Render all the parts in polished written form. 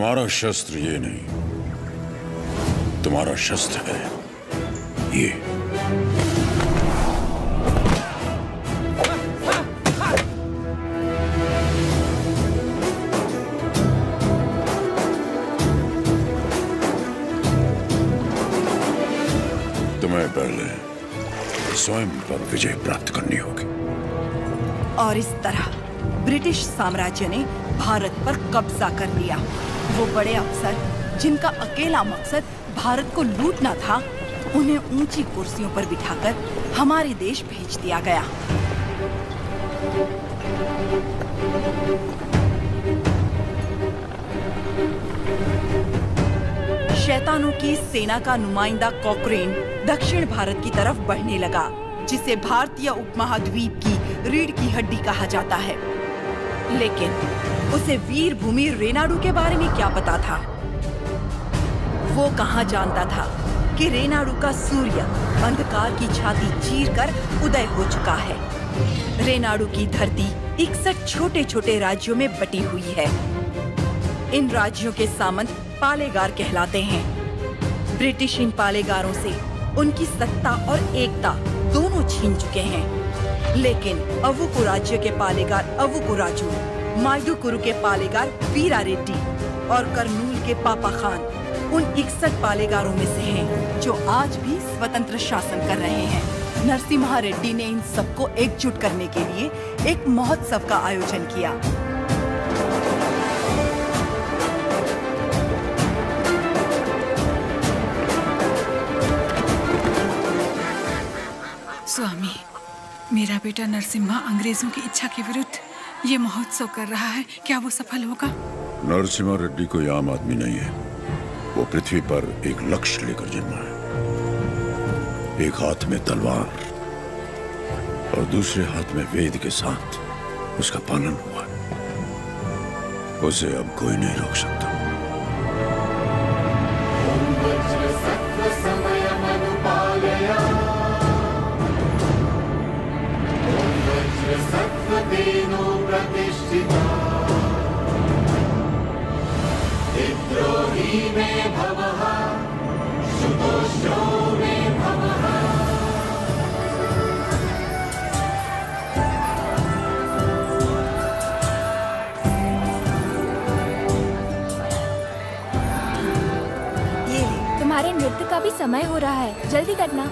तुम्हारा शस्त्र ये नहीं, तुम्हारा शस्त्र है ये। तुम्हें पहले स्वयं पर विजय प्राप्त करनी होगी। और इस तरह ब्रिटिश साम्राज्य ने भारत पर कब्जा कर लिया। वो बड़े अफसर जिनका अकेला मकसद भारत को लूटना था, उन्हें ऊंची कुर्सियों पर बिठाकर हमारे देश भेज दिया गया। शैतानों की सेना का नुमाइंदा कॉकरेन दक्षिण भारत की तरफ बढ़ने लगा, जिसे भारतीय उपमहाद्वीप की रीढ़ की हड्डी कहा जाता है। लेकिन उसे वीर भूमि रेनाडू के बारे में क्या पता था? वो कहाँ जानता था कि रेनाडू का सूर्य अंधकार की छाती चीरकर उदय हो चुका है। रेनाडू की धरती 61 छोटे छोटे राज्यों में बटी हुई है। इन राज्यों के सामंत पालेगार कहलाते हैं। ब्रिटिश इन पालेगारों से उनकी सत्ता और एकता दोनों छीन चुके हैं। लेकिन अवुकु राज्य के पालेगार अवुकु राजू, मायदुकुरु के पालेगार वीरा रेड्डी और करनूल के पापा खान उन 61 पालेगारों में से हैं जो आज भी स्वतंत्र शासन कर रहे हैं। नरसिम्हा रेड्डी ने इन सबको एकजुट करने के लिए एक महोत्सव का आयोजन किया। स्वामी, मेरा बेटा नरसिम्हा अंग्रेजों की इच्छा के विरुद्ध ये महोत्सव कर रहा है, क्या वो सफल होगा? नरसिम्हा रेड्डी कोई आम आदमी नहीं है। वो पृथ्वी पर एक लक्ष्य लेकर जन्मा है। एक हाथ में तलवार और दूसरे हाथ में वेद के साथ उसका पालन हुआ है। उसे अब कोई नहीं रोक सकता। तुम्हारे नृत्य का भी समय हो रहा है, जल्दी करना।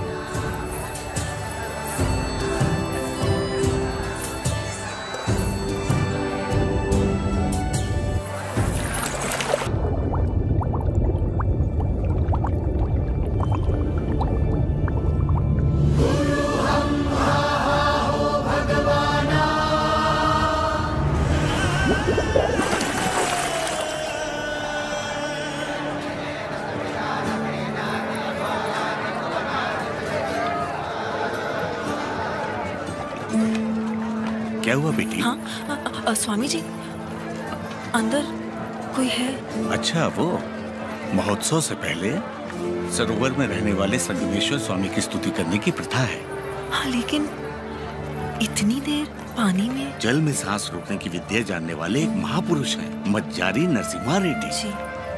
क्या हुआ बेटी? हाँ, स्वामी जी, अंदर कोई है? अच्छा, वो महोत्सव से पहले सरोवर में रहने वाले संगमेश्वर स्वामी की स्तुति करने की प्रथा है। हाँ, लेकिन इतनी देर पानी में? जल में सांस रोकने की विद्या जानने वाले एक महापुरुष हैं, मज्जारी नरसिम्हा रेड्डी जी।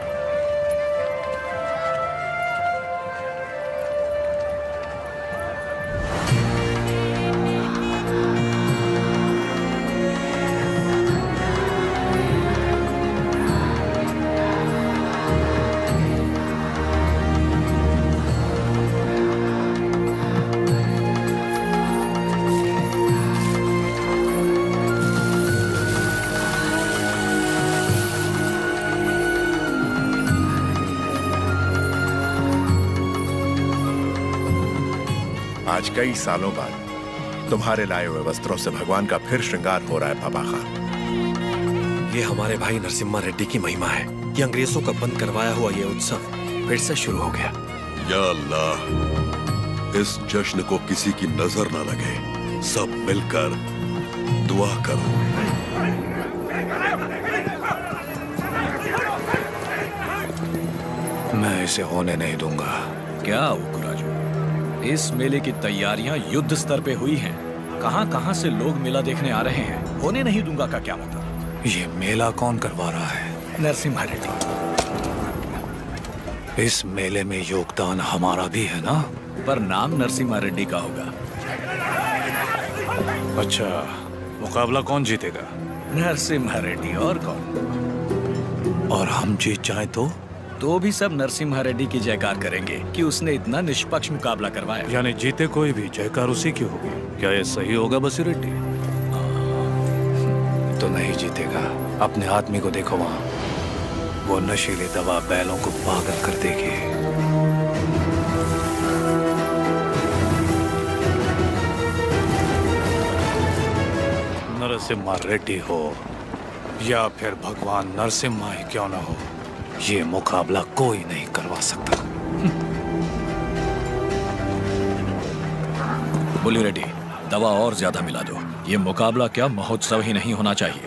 आज कई सालों बाद तुम्हारे लाए हुए वस्त्रों से भगवान का फिर श्रृंगार हो रहा है पापा खान। ये हमारे भाई नरसिम्हा रेड्डी की महिमा है कि अंग्रेजों का बंद करवाया हुआ ये उत्सव फिर से शुरू हो गया। या अल्लाह, इस जश्न को किसी की नजर न लगे, सब मिलकर दुआ करो। मैं इसे होने नहीं दूंगा। क्या उकराजू, इस मेले की तैयारियां युद्ध स्तर पे हुई हैं। कहां-कहां से लोग मेला देखने आ रहे हैं। होने नहीं दूंगा का क्या मतलब? ये मेला कौन करवा रहा है? नरसिम्हा रेड्डी, इस मेले में योगदान हमारा भी है ना? पर नाम नरसिम्हा रेड्डी का होगा। अच्छा, मुकाबला कौन जीतेगा? नरसिम्हा रेड्डी, और कौन? और हम जीत जाए तो भी सब नरसिम्हा रेड्डी की जयकार करेंगे कि उसने इतना निष्पक्ष मुकाबला करवाया। यानी जीते कोई भी जयकार उसी की होगी। क्या ये सही होगा बसी रेड्डी? तो नहीं जीतेगा। अपने आदमी को देखो वहां, वो नशीली दवा बैलों को पागल कर देगी। नरसिम्हा रेड्डी हो या फिर भगवान नरसिम्हा ही क्यों ना हो, ये मुकाबला कोई नहीं करवा सकता। बोली रेड्डी, दवा और ज्यादा मिला दो। ये मुकाबला क्या महोत्सव ही नहीं होना चाहिए।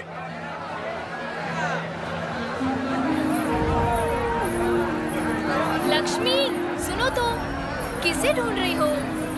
लक्ष्मी, सुनो तो, किसे ढूंढ रही हो?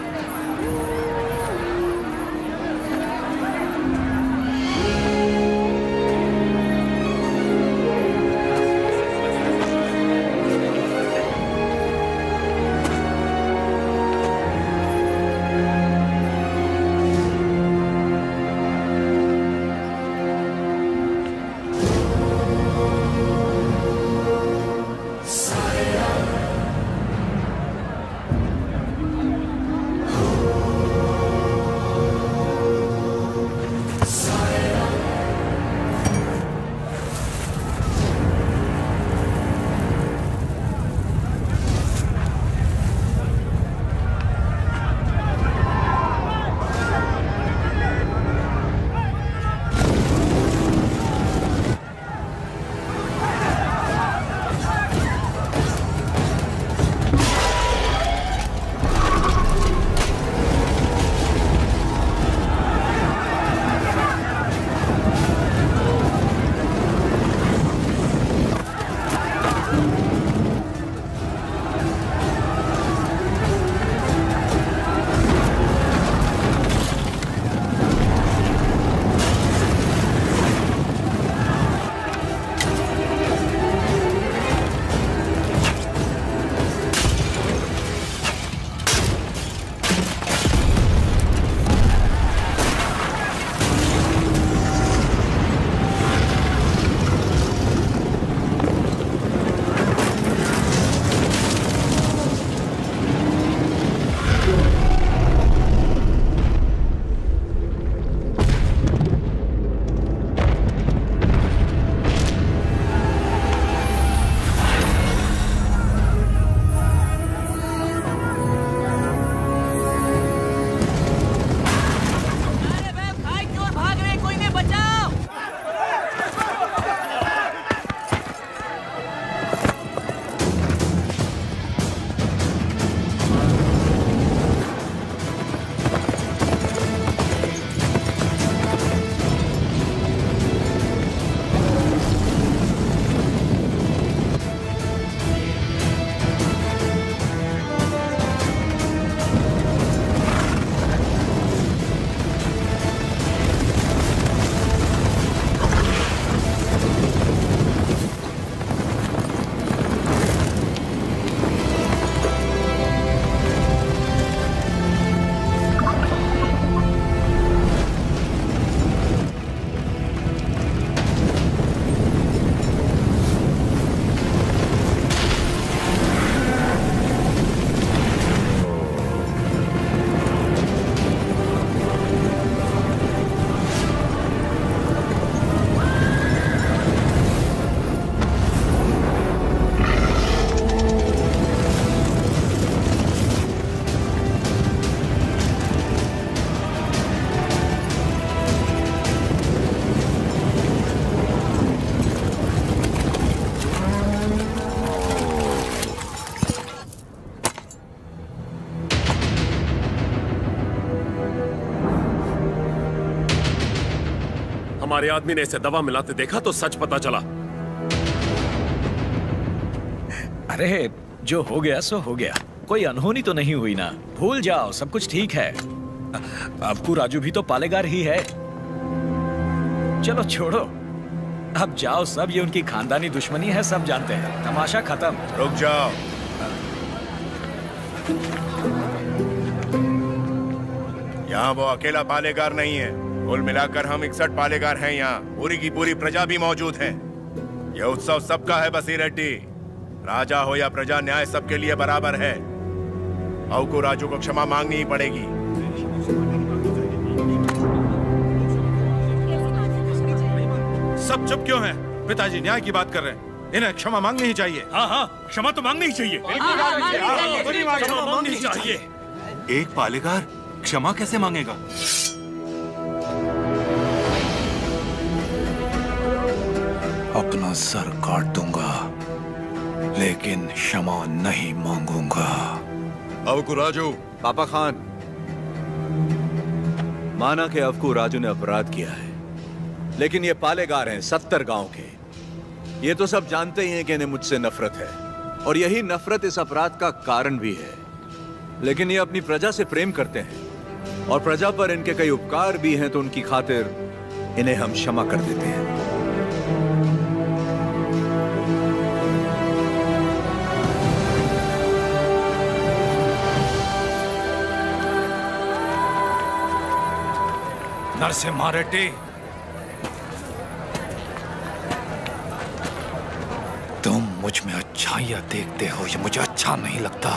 हमारे आदमी ने इसे दवा मिलाते देखा तो सच पता चला। अरे जो हो गया सो हो गया, कोई अनहोनी तो नहीं हुई ना। भूल जाओ, सब कुछ ठीक है। आपको राजू भी तो पालेगार ही है। चलो छोड़ो, अब जाओ सब, ये उनकी खानदानी दुश्मनी है, सब जानते हैं। तमाशा खत्म। रुक जाओ। यहाँ वो अकेला पालेगार नहीं है, कुल मिलाकर हम 61 पालेगार हैं यहाँ। पूरी की पूरी प्रजा भी मौजूद है। यह उत्सव सबका है बसी रेड्डी। राजा हो या प्रजा, न्याय सबके लिए बराबर है। औ को राजू को क्षमा मांगनी ही पड़ेगी। सब चुप क्यों हैं? पिताजी न्याय की बात कर रहे हैं, इन्हें क्षमा मांगनी ही चाहिए। हाँ हाँ, क्षमा तो मांगनी ही चाहिए। क्षमा मांगनी ही चाहिए। एक पालेगार क्षमा कैसे मांगेगा? अपना सर काट दूंगा, लेकिन क्षमा नहीं मांगूंगा। अवकु राजू। पापा खान, माना कि अवकु राजू ने अपराध किया है, लेकिन ये पालेगार हैं 70 गांव के। ये तो सब जानते ही हैं कि इन्हें मुझसे नफरत है, और यही नफरत इस अपराध का कारण भी है। लेकिन ये अपनी प्रजा से प्रेम करते हैं, और प्रजा पर इनके कई उपकार भी हैं, तो उनकी खातिर इन्हें हम क्षमा कर देते हैं। नरसिम्हा रेड्डी, तुम मुझ में अच्छाइयां देखते हो, ये मुझे अच्छा नहीं लगता।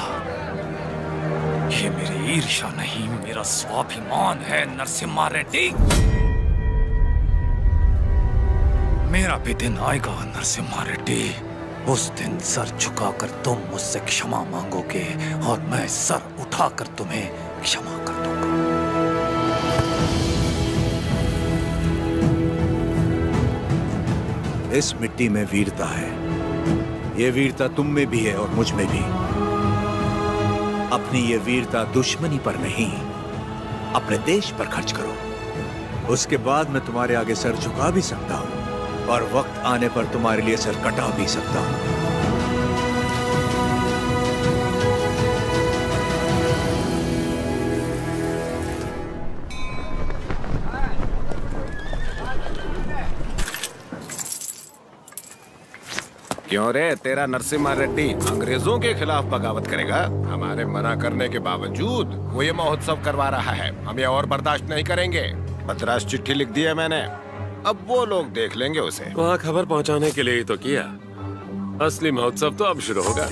ये मेरी ईर्ष्या नहीं, मेरा स्वाभिमान है नरसिम्हा रेड्डी। मेरा भी दिन आएगा नरसिम्हा रेड्डी, उस दिन सर झुकाकर तुम मुझसे क्षमा मांगोगे, और मैं सर उठाकर तुम्हें क्षमा कर दूंगा। इस मिट्टी में वीरता है। ये वीरता तुम में भी है और मुझ में भी। अपनी ये वीरता दुश्मनी पर नहीं, अपने देश पर खर्च करो। उसके बाद मैं तुम्हारे आगे सर झुका भी सकता हूं, और वक्त आने पर तुम्हारे लिए सर कटा भी सकता हूं। क्यों रे, तेरा नरसिम्हा रेड्डी अंग्रेजों के खिलाफ बगावत करेगा? हमारे मना करने के बावजूद वो ये महोत्सव करवा रहा है। हम ये और बर्दाश्त नहीं करेंगे। मद्रास चिट्ठी लिख दी है मैंने, अब वो लोग देख लेंगे उसे। वहाँ खबर पहुँचाने के लिए ही तो किया। असली महोत्सव तो अब शुरू होगा।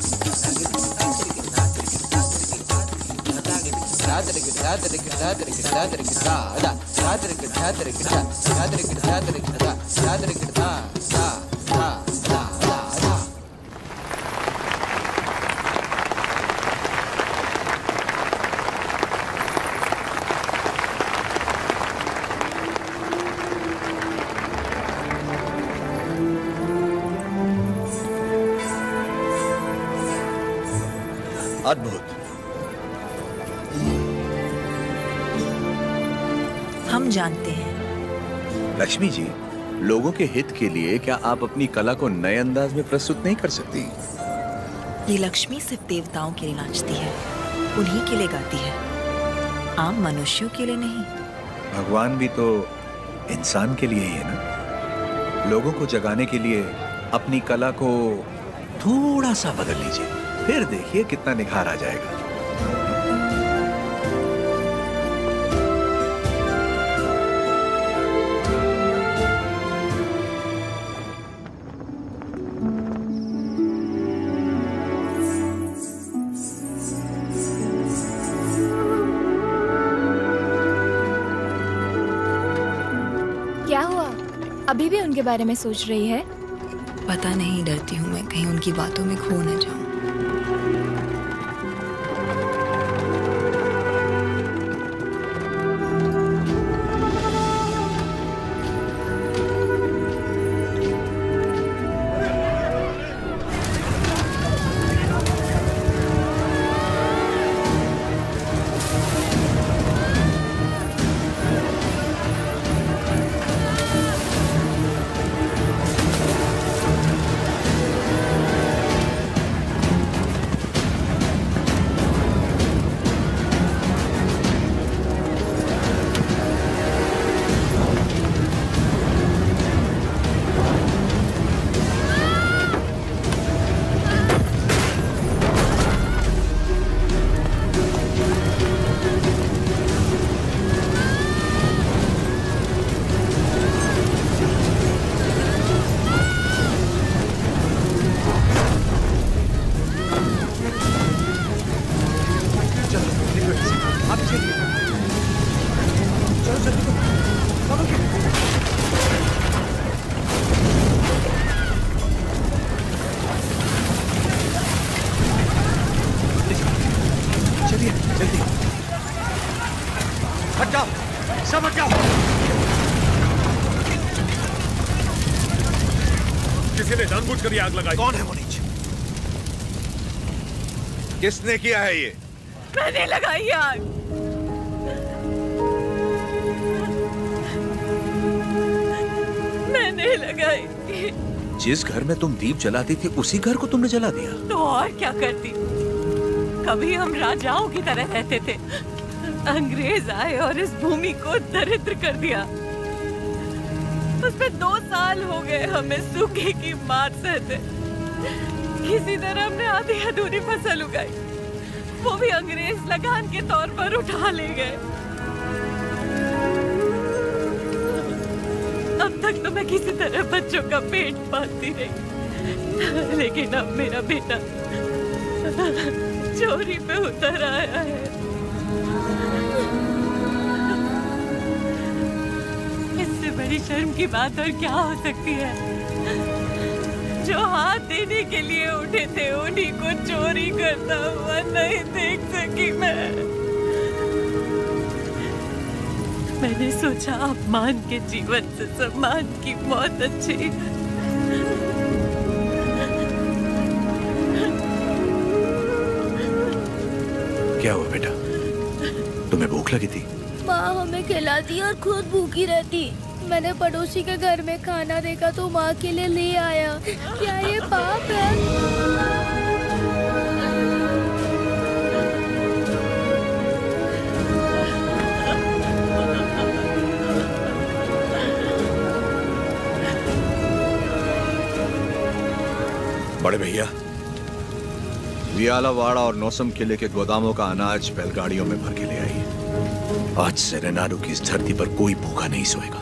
अद्भुत। हम जानते हैं। लक्ष्मी जी, लोगों के हित के लिए क्या आप अपनी कला को नए अंदाज में प्रस्तुत नहीं कर सकती? ये लक्ष्मी सिर्फ देवताओं के लिए नाचती है, उन्हीं के लिए गाती है, आम मनुष्यों के लिए नहीं। भगवान भी तो इंसान के लिए ही है ना। लोगों को जगाने के लिए अपनी कला को थोड़ा सा बदल लीजिए, फिर देखिए कितना निखार आ जाएगा। क्या हुआ? अभी भी उनके बारे में सोच रही है? पता नहीं, डरती हूँ मैं कहीं उनकी बातों में खो न जाऊं। किसी ने जानबूझकर ये आग लगाई। कौन है वो नीच? किसने किया है ये? मैंने लगाई आग। मैंने लगाई। जिस घर में तुम दीप जलाती थी उसी घर को तुमने जला दिया? तो और क्या करती? कभी हम राजाओं की तरह रहते थे, अंग्रेज आए और इस भूमि को दरिद्र कर दिया। उसमें 2 साल हो गए हमें सूखे की मार सहते। किसी तरह हमने आधी अधूरी फसल उगाई, वो भी अंग्रेज लगान के तौर पर उठा ले गए। अब तक तो मैं किसी तरह बच्चों का पेट पालती रही, लेकिन अब मेरा बेटा चोरी पे उतर आया है। इससे बड़ी शर्म की बात और क्या हो सकती है? जो हाथ देने के लिए उठे थे उन्हीं को चोरी करता हुआ नहीं देख सकी मैंने सोचा अपमान के जीवन से सम्मान की मौत अच्छी। क्या हुआ बेटा? तुम्हें भूख लगी थी? माँ हमें खिलाती और खुद भूखी रहती। मैंने पड़ोसी के घर में खाना देखा तो माँ के लिए ले आया। क्या ये पाप है? बड़े भैया, वियालावाड़ा और नौसम किले के गोदामों का अनाज बैलगाड़ियों में भर के ले आई। आज से रेनाडू की इस धरती पर कोई भूखा नहीं सोएगा।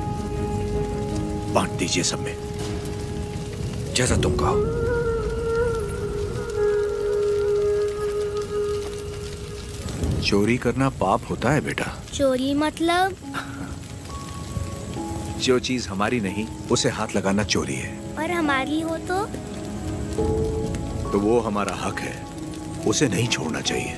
बांट दीजिए सब में, जैसा तुम कहो। चोरी करना पाप होता है बेटा। चोरी मतलब? जो चीज हमारी नहीं उसे हाथ लगाना चोरी है। और हमारी हो तो वो हमारा हक है, उसे नहीं छोड़ना चाहिए।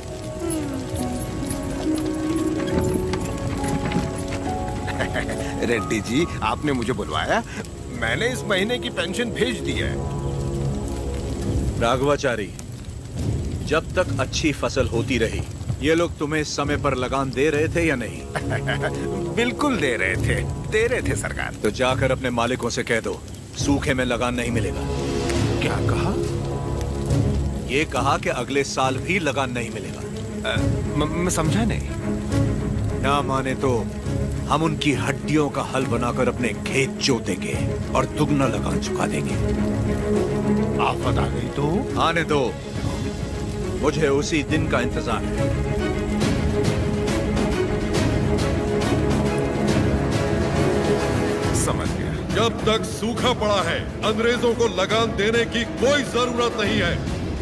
रेड्डी जी, आपने मुझे बुलवाया? मैंने इस महीने की पेंशन भेज दी है। राघवाचारी, जब तक अच्छी फसल होती रही ये लोग तुम्हें समय पर लगान दे रहे थे या नहीं? बिल्कुल दे रहे थे सरकार। तो जाकर अपने मालिकों से कह दो सूखे में लगान नहीं मिलेगा। क्या कहा? ये कहा कि अगले साल भी लगान नहीं मिलेगा। मैं समझा नहीं। ना माने तो हम उनकी हड्डियों का हल बनाकर अपने खेत जोतेंगे और दुगना लगान चुका देंगे। आफत आ गई तो? आने दो, मुझे उसी दिन का इंतजार है। समझ गया। जब तक सूखा पड़ा है अंग्रेजों को लगान देने की कोई जरूरत नहीं है।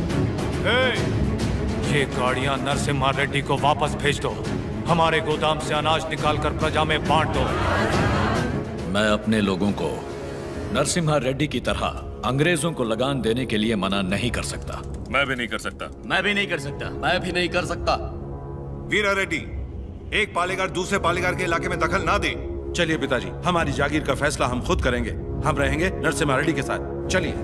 ये गाड़ियां नरसिम्हा रेड्डी को वापस भेज दो। हमारे गोदाम से अनाज निकालकर प्रजा में बांट दो। मैं अपने लोगों को नरसिम्हा रेड्डी की तरह अंग्रेजों को लगान देने के लिए मना नहीं कर सकता। मैं भी नहीं कर सकता। मैं भी नहीं कर सकता। मैं भी नहीं कर सकता। वीरा रेड्डी, एक पालेगार दूसरे पालेगार के इलाके में दखल ना दे। चलिए पिताजी, हमारी जागीर का फैसला हम खुद करेंगे। हम रहेंगे नरसिम्हा रेड्डी के साथ। चलिए।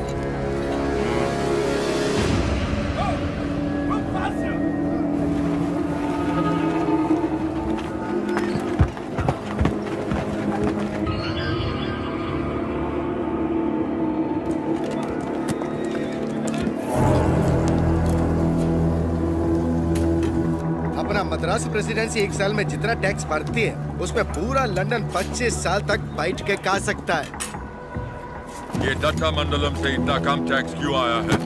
मद्रास प्रेसिडेंसी 1 साल में जितना टैक्स भरती है उसमें पूरा लंदन 25 साल तक बैठ के खा सकता है। ये दत्ता मंडलम से इतना कम टैक्स क्यों आया है?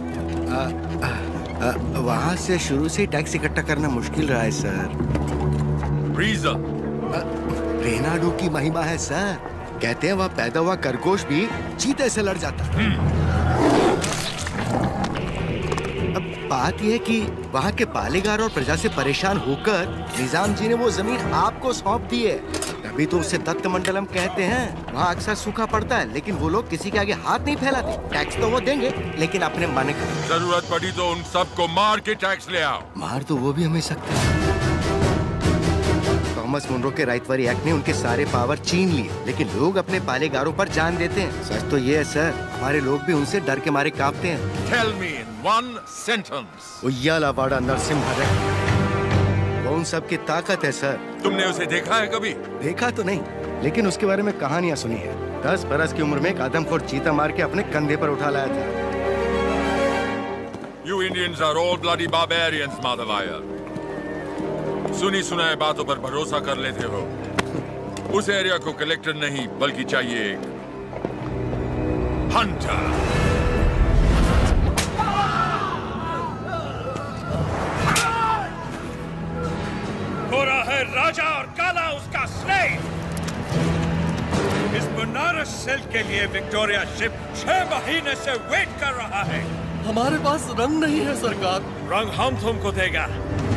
वहाँ से शुरू से टैक्स इकट्ठा करना मुश्किल रहा है सर। रीजन? रेनाडू की महिमा है सर। कहते हैं वहाँ पैदा हुआ खरगोश भी चीते से लड़ जाता है। बात यह है कि वहाँ के पालेगार और प्रजा से परेशान होकर निजाम जी ने वो जमीन आपको सौंप दी है। तभी तो उसे दत्त मंडलम कहते हैं। वहाँ अक्सर सूखा पड़ता है लेकिन वो लोग किसी के आगे हाथ नहीं फैलाते। टैक्स तो वो देंगे लेकिन अपने मन का। जरूरत पड़ी तो उन सबको मार के टैक्स ले आओ। मार तो वो भी हमें सकते हैं। थॉमस मुनरो के राइटवरी एक्ट ने उनके सारे पावर छीन लिए, लेकिन लोग अपने पालेगारों पर जान देते हैं। सच तो ये है सर, हमारे लोग भी उनसे डर के मारे कांपते हैं। Tell me in one sentence. उయ్యాలవాడ Narasimha Reddy, वो उन सब की ताकत है सर। तुमने उसे देखा है कभी? देखा तो नहीं, लेकिन उसके बारे में कहानियां सुनी है। 10 बरस की उम्र में एक आदमखोर चीता मार के अपने कंधे पर उठा लाया था। You Indians are all bloody barbarians, Madhavaya. सुनी सुनाए बातों पर भरोसा कर लेते हो। उस एरिया को कलेक्टर नहीं बल्कि चाहिए एक हंटर। गोरा है राजा और काला उसका स्लेव। इस बनारस सिल्क के लिए विक्टोरिया शिप 6 महीने से वेट कर रहा है। हमारे पास रंग नहीं है सरकार। रंग हम तुमको देगा।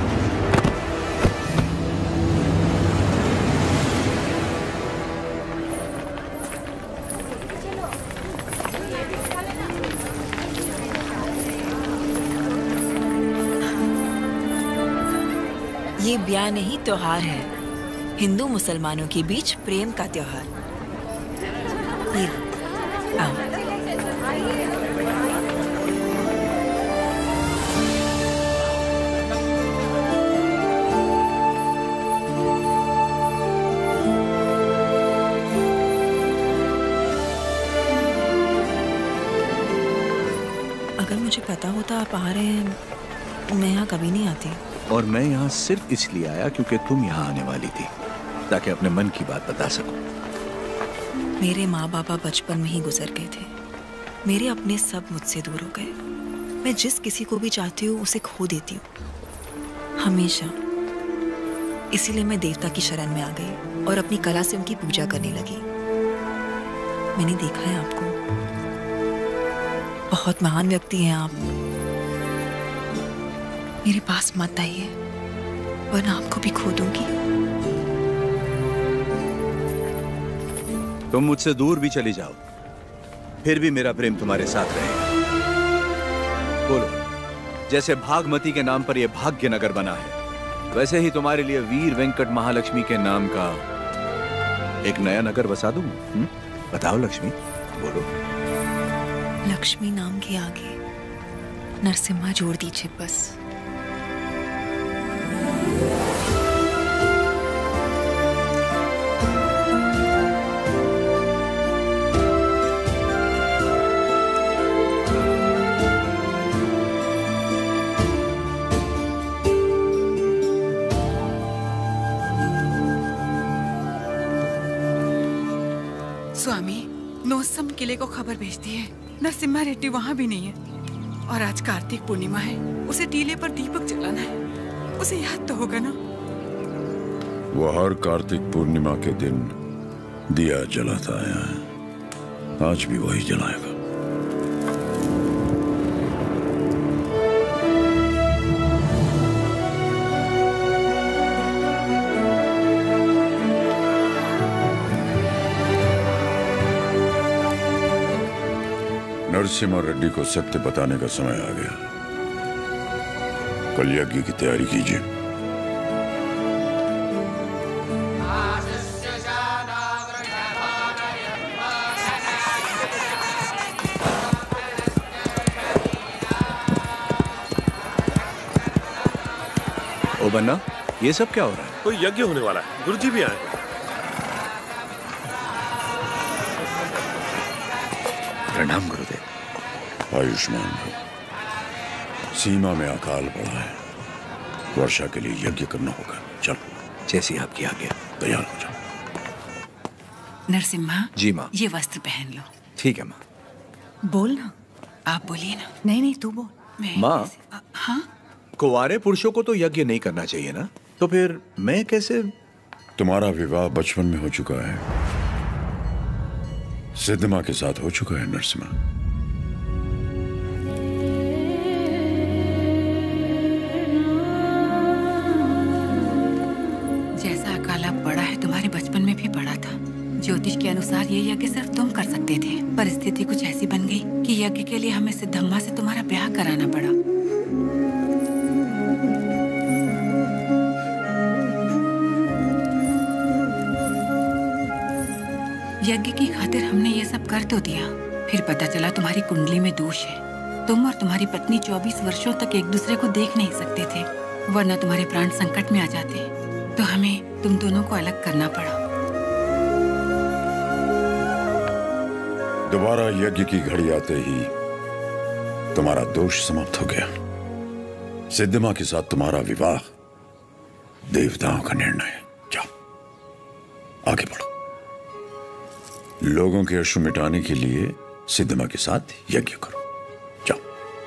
ये ब्याह नहीं त्योहार है, हिंदू मुसलमानों के बीच प्रेम का त्योहार। ये आओ। अगर मुझे पता होता आप आ रहे हैं, मैं यहाँ कभी नहीं आती। और मैं यहाँ सिर्फ इसलिए आया क्योंकि तुम यहाँ आने वाली थी, ताकि अपने मन की बात बता सकूं। मेरे माँ बाप बचपन में ही गुजर गए थे। मेरे अपने सब मुझसे दूर हो गए। मैं जिस किसी को भी चाहती हूँ उसे खो देती हूँ, हमेशा। इसीलिए मैं देवता की शरण में आ गई और अपनी कला से उनकी पूजा करने लगी। मैंने देखा है आपको, बहुत महान व्यक्ति हैं आप। मेरे पास मत आइए, वरना आपको भी खो दूंगी। तुम मुझसे दूर भी चली जाओ, फिर भी मेरा प्रेम तुम्हारे साथ रहेगा। बोलो, जैसे भागमती के नाम पर यह भाग्य नगर बना है, वैसे ही तुम्हारे लिए वीर वेंकट महालक्ष्मी के नाम का एक नया नगर बसा दूं। बताओ लक्ष्मी, बोलो। लक्ष्मी नाम के आगे नरसिम्हा जोड़ दीजिए बस। स्वामी, नोसम किले को खबर भेजती है, नरसिम्हा रेड्डी वहाँ भी नहीं है। और आज कार्तिक पूर्णिमा है, उसे टीले पर दीपक जलाना है। उसे याद तो होगा ना? वो हर कार्तिक पूर्णिमा के दिन दिया जलाता आया है, आज भी वही जलाएगा। नरसिम्हा रेड्डी को सत्य बताने का समय आ गया। कल यज्ञ की तैयारी कीजिए। ओ बन्ना, ये सब क्या हो रहा है? कोई यज्ञ होने वाला है, गुरुजी भी आए। प्रणाम गुरुदेव। आयुष्मान भव। सीमा में अकाल पड़ा है, वर्षा के लिए यज्ञ करना होगा। चलो, जैसी आपकी आज्ञा। तैयार हो जाओ। नरसिम्हा जी माँ। ये वस्त्र पहन लो। ठीक है माँ। बोल ना, आप बोलिए ना। नहीं तू बोल। माँ, हाँ? कुंवारे पुरुषों को तो यज्ञ नहीं करना चाहिए ना, तो फिर मैं कैसे? तुम्हारा विवाह बचपन में हो चुका है, सिद्धमा के साथ हो चुका है नरसिम्हा। जैसा अकाला पड़ा है, तुम्हारे बचपन में भी पड़ा था। ज्योतिष के अनुसार ये यज्ञ सिर्फ तुम कर सकते थे। परिस्थिति कुछ ऐसी बन गई कि यज्ञ के लिए हमें सिद्धम्मा से तुम्हारा ब्याह कराना पड़ा। यज्ञ की खातिर हमने ये सब कर तो दिया, फिर पता चला तुम्हारी कुंडली में दोष है। तुम और तुम्हारी पत्नी 24 वर्षों तक एक दूसरे को देख नहीं सकते थे, वरना तुम्हारे प्राण संकट में आ जाते। तो हमें तुम दोनों को अलग करना पड़ा। दोबारा यज्ञ की घड़ी आते ही तुम्हारा दोष समाप्त हो गया। सिद्धिमा के साथ तुम्हारा विवाह देवताओं का निर्णय है। जाओ आगे बढ़ो। लोगों के अश्रु मिटाने के लिए सिद्धिमा के साथ यज्ञ करो। जाओ।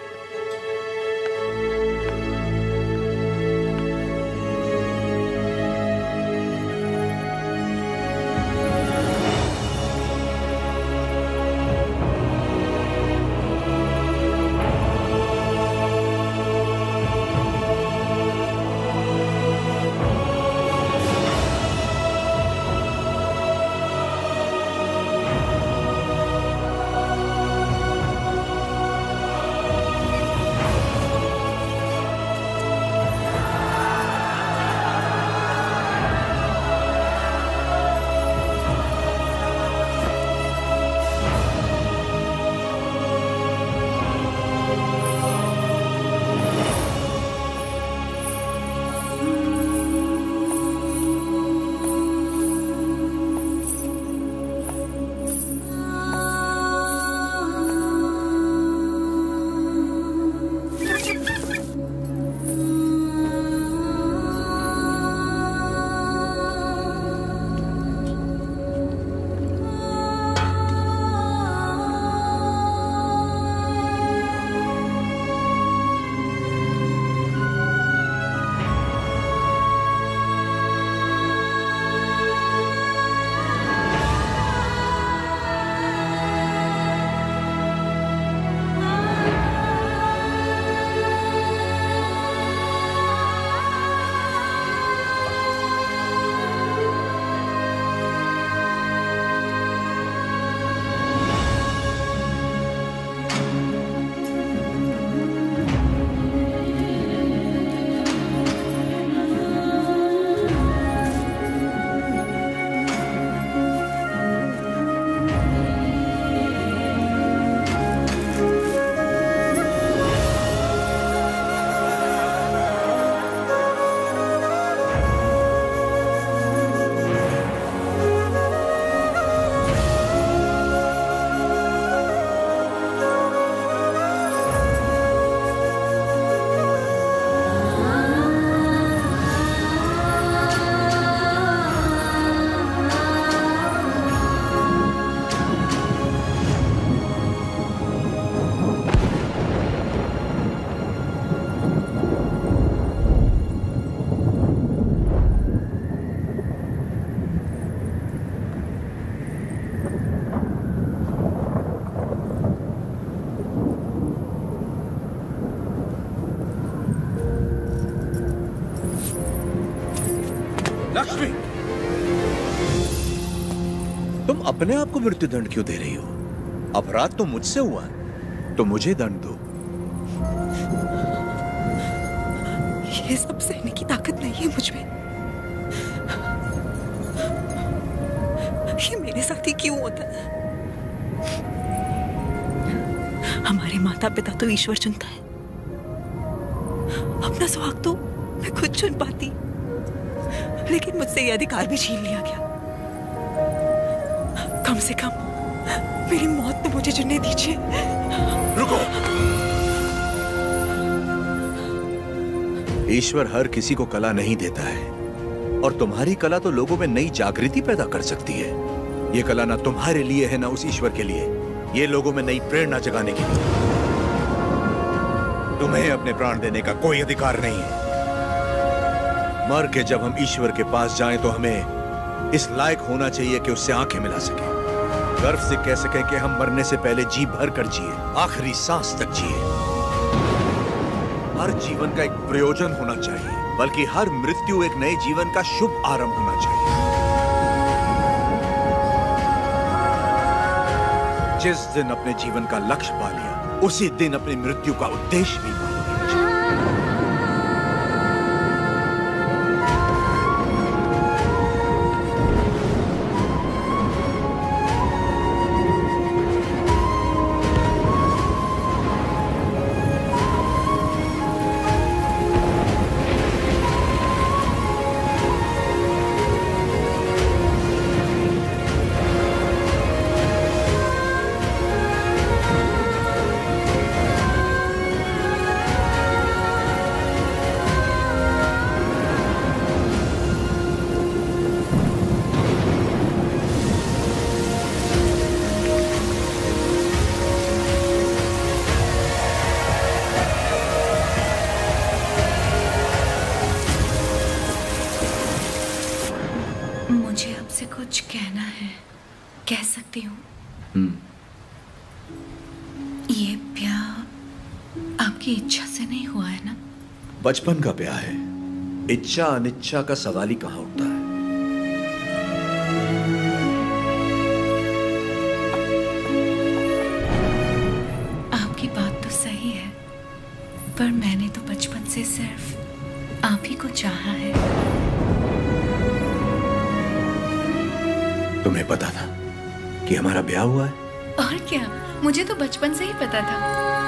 लक्ष्मी, तुम अपने आप को मृत्यु दंड क्यों दे रही हो? अपराध तो मुझसे हुआ, तो मुझे दंड दो। ये सब सहने की ताकत नहीं है मुझ में। ये मेरे साथ ही क्यों होता है? हमारे माता पिता तो ईश्वर चुनता है, अपना सुहाग तो मैं खुद चुन पाती, लेकिन मुझसे ये अधिकार भी छीन लिया गया। कम से कम मेरी मौत तो मुझे चुनने दीजिए। रुको। ईश्वर हर किसी को कला नहीं देता है, और तुम्हारी कला तो लोगों में नई जागृति पैदा कर सकती है। ये कला ना तुम्हारे लिए है ना उस ईश्वर के लिए, ये लोगों में नई प्रेरणा जगाने के लिए। तुम्हें अपने प्राण देने का कोई अधिकार नहीं है। मर के जब हम ईश्वर के पास जाएं तो हमें इस लायक होना चाहिए कि उससे आंखें मिला सके, गर्व से कह सकें कि हम मरने से पहले जी भर कर जिए, आखिरी सांस तक जिए। हर जीवन का एक प्रयोजन होना चाहिए, बल्कि हर मृत्यु एक नए जीवन का शुभ आरंभ होना चाहिए। जिस दिन अपने जीवन का लक्ष्य पा लिया, उसी दिन अपनी मृत्यु का उद्देश्य भी पा लिया। सकती हूँ? ये ब्याह आपकी इच्छा से नहीं हुआ है ना? बचपन का ब्याह है, इच्छा अनिच्छा का सवाल ही कहाँ उठता है। आपकी बात तो सही है, पर मैंने तो बचपन से सिर्फ आप ही को चाहा है। तुम्हें पता था कि हमारा ब्याह हुआ है? और क्या, मुझे तो बचपन से ही पता था।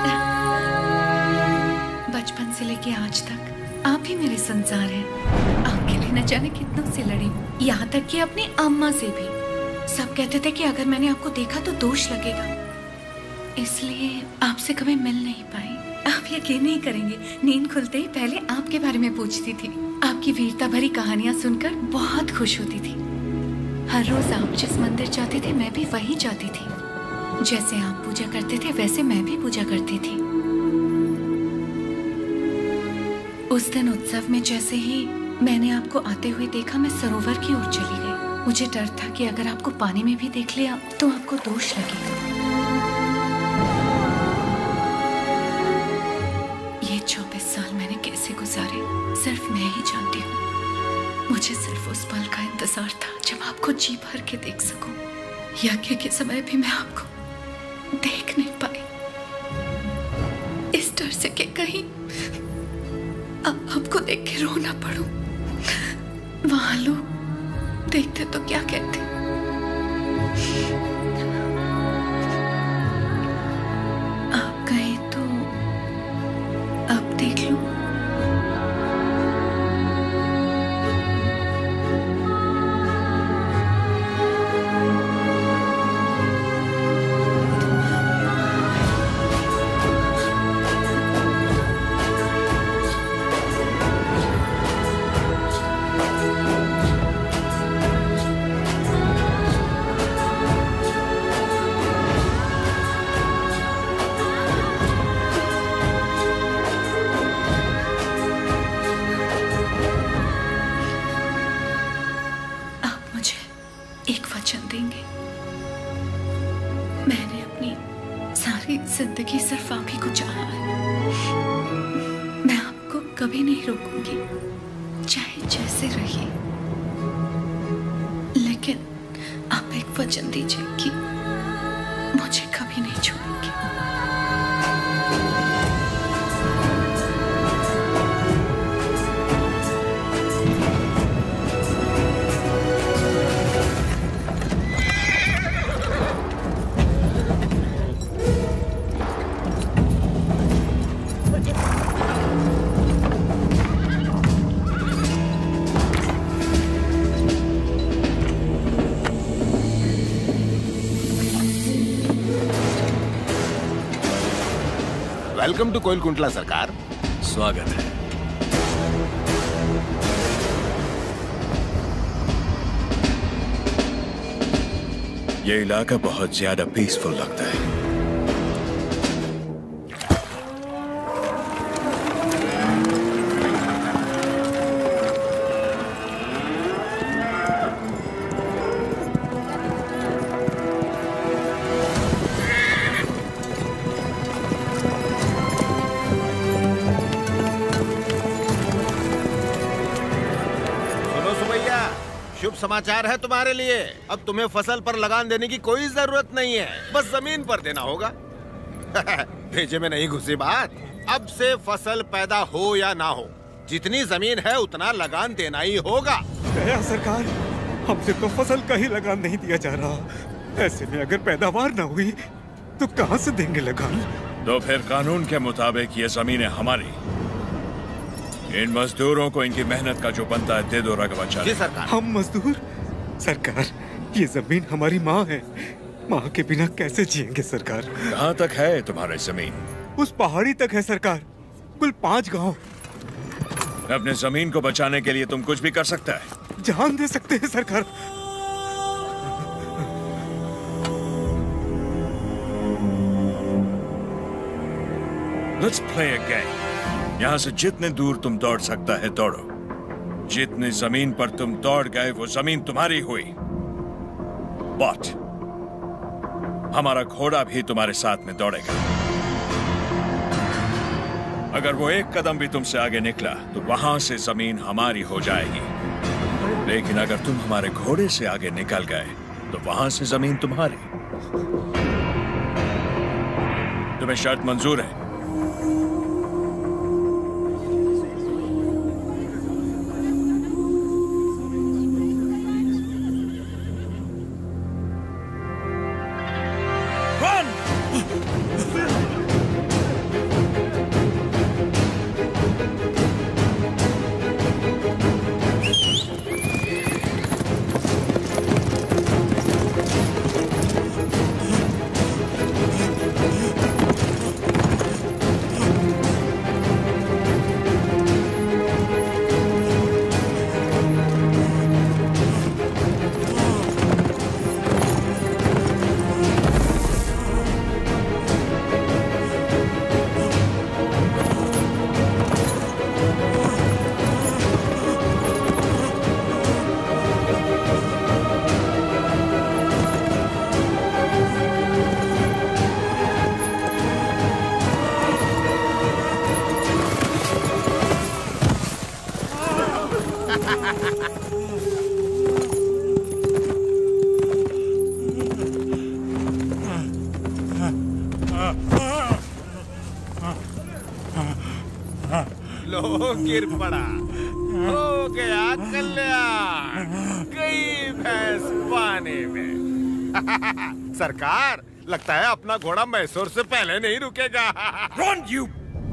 बचपन से लेके आज तक आप ही मेरे संसार हैं। आपके लिए न जाने कितनों से लड़ी हूँ, यहाँ तक कि अपनी अम्मा से भी। सब कहते थे कि अगर मैंने आपको देखा तो दोष लगेगा, इसलिए आपसे कभी मिल नहीं पाई। आप यकीन नहीं करेंगे, नींद खुलते ही पहले आपके बारे में पूछती थी। आपकी वीरता भरी कहानियां सुनकर बहुत खुश होती थी। हर रोज आप जिस मंदिर जाते थे मैं भी वहीं जाती थी। जैसे आप पूजा करते थे वैसे मैं भी पूजा करती थी। उस दिन उत्सव में जैसे ही मैंने आपको आते हुए देखा, मैं सरोवर की ओर चली गई। मुझे डर था कि अगर आपको पानी में भी देख लिया तो आपको दोष लगेगा। ये 24 साल मैंने कैसे गुजारे सिर्फ मैं ही जानती हूँ। मुझे सिर्फ उस पल का इंतजार था जब आपको जी भर के देख सकूं। यज्ञ के समय भी मैं आपको देख नहीं पाई, इस डर से कि कहीं आपको देख के रो ना पड़ूं। वहां लोग देखते तो क्या कहते। आप कहें तो अब देख लूं। जिंदगी सिर्फ आप ही को चाहा है। मैं आपको कभी नहीं रोकूंगी, चाहे जैसे रहिए, लेकिन आप एक वचन दीजिए कि मुझे कभी नहीं छोड़ेंगे। वेलकम टू कोयलकुंटला सरकार। स्वागत है। ये इलाका बहुत ज्यादा पीसफुल लगता है। समाचार है तुम्हारे लिए। अब तुम्हें फसल पर लगान देने की कोई जरूरत नहीं है, बस जमीन पर देना होगा। भेजे में नहीं घुसी बात। अब से फसल पैदा हो या ना हो, जितनी जमीन है उतना लगान देना ही होगा। दया सरकार, हमसे तो फसल का ही लगान नहीं दिया जा रहा। ऐसे में अगर पैदावार ना हुई तो कहां से देंगे लगान? तो फिर कानून के मुताबिक ये जमीनें हमारी। इन मजदूरों को इनकी मेहनत का जो बनता है दे दो रघुवंशा। जी सरकार। हम मजदूर? सरकार, ये जमीन हमारी माँ है। माँ के बिना कैसे जिएंगे सरकार? कहाँ तक है तुम्हारी जमीन? उस पहाड़ी तक है सरकार, कुल 5 गांव। अपने जमीन को बचाने के लिए तुम कुछ भी कर सकता है। जान दे सकते हैं सरकार। Let's play a game. यहाँ से जितने दूर तुम दौड़ सकता है दौड़ो। जितनी जमीन पर तुम दौड़ गए वो जमीन तुम्हारी हुई। But हमारा घोड़ा भी तुम्हारे साथ में दौड़ेगा। अगर वो एक कदम भी तुमसे आगे निकला तो वहां से जमीन हमारी हो जाएगी, लेकिन अगर तुम हमारे घोड़े से आगे निकल गए तो वहां से जमीन तुम्हारी। तुम्हें शर्त मंजूर है? गिर पड़ा, हो गया कल्याण, गई भैंस पानी में। सरकार, लगता है अपना घोड़ा मैसूर से पहले नहीं रुकेगा। Run, you!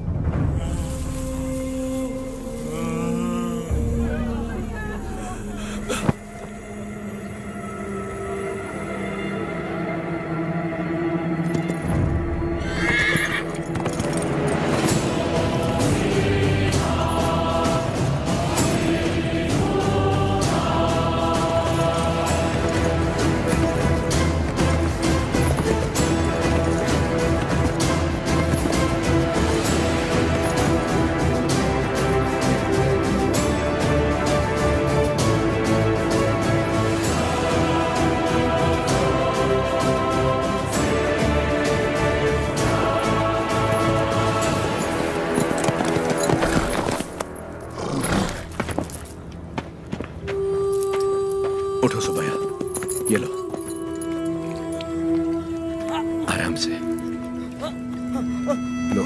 उठो सुबैया, ये लो, आराम से लो।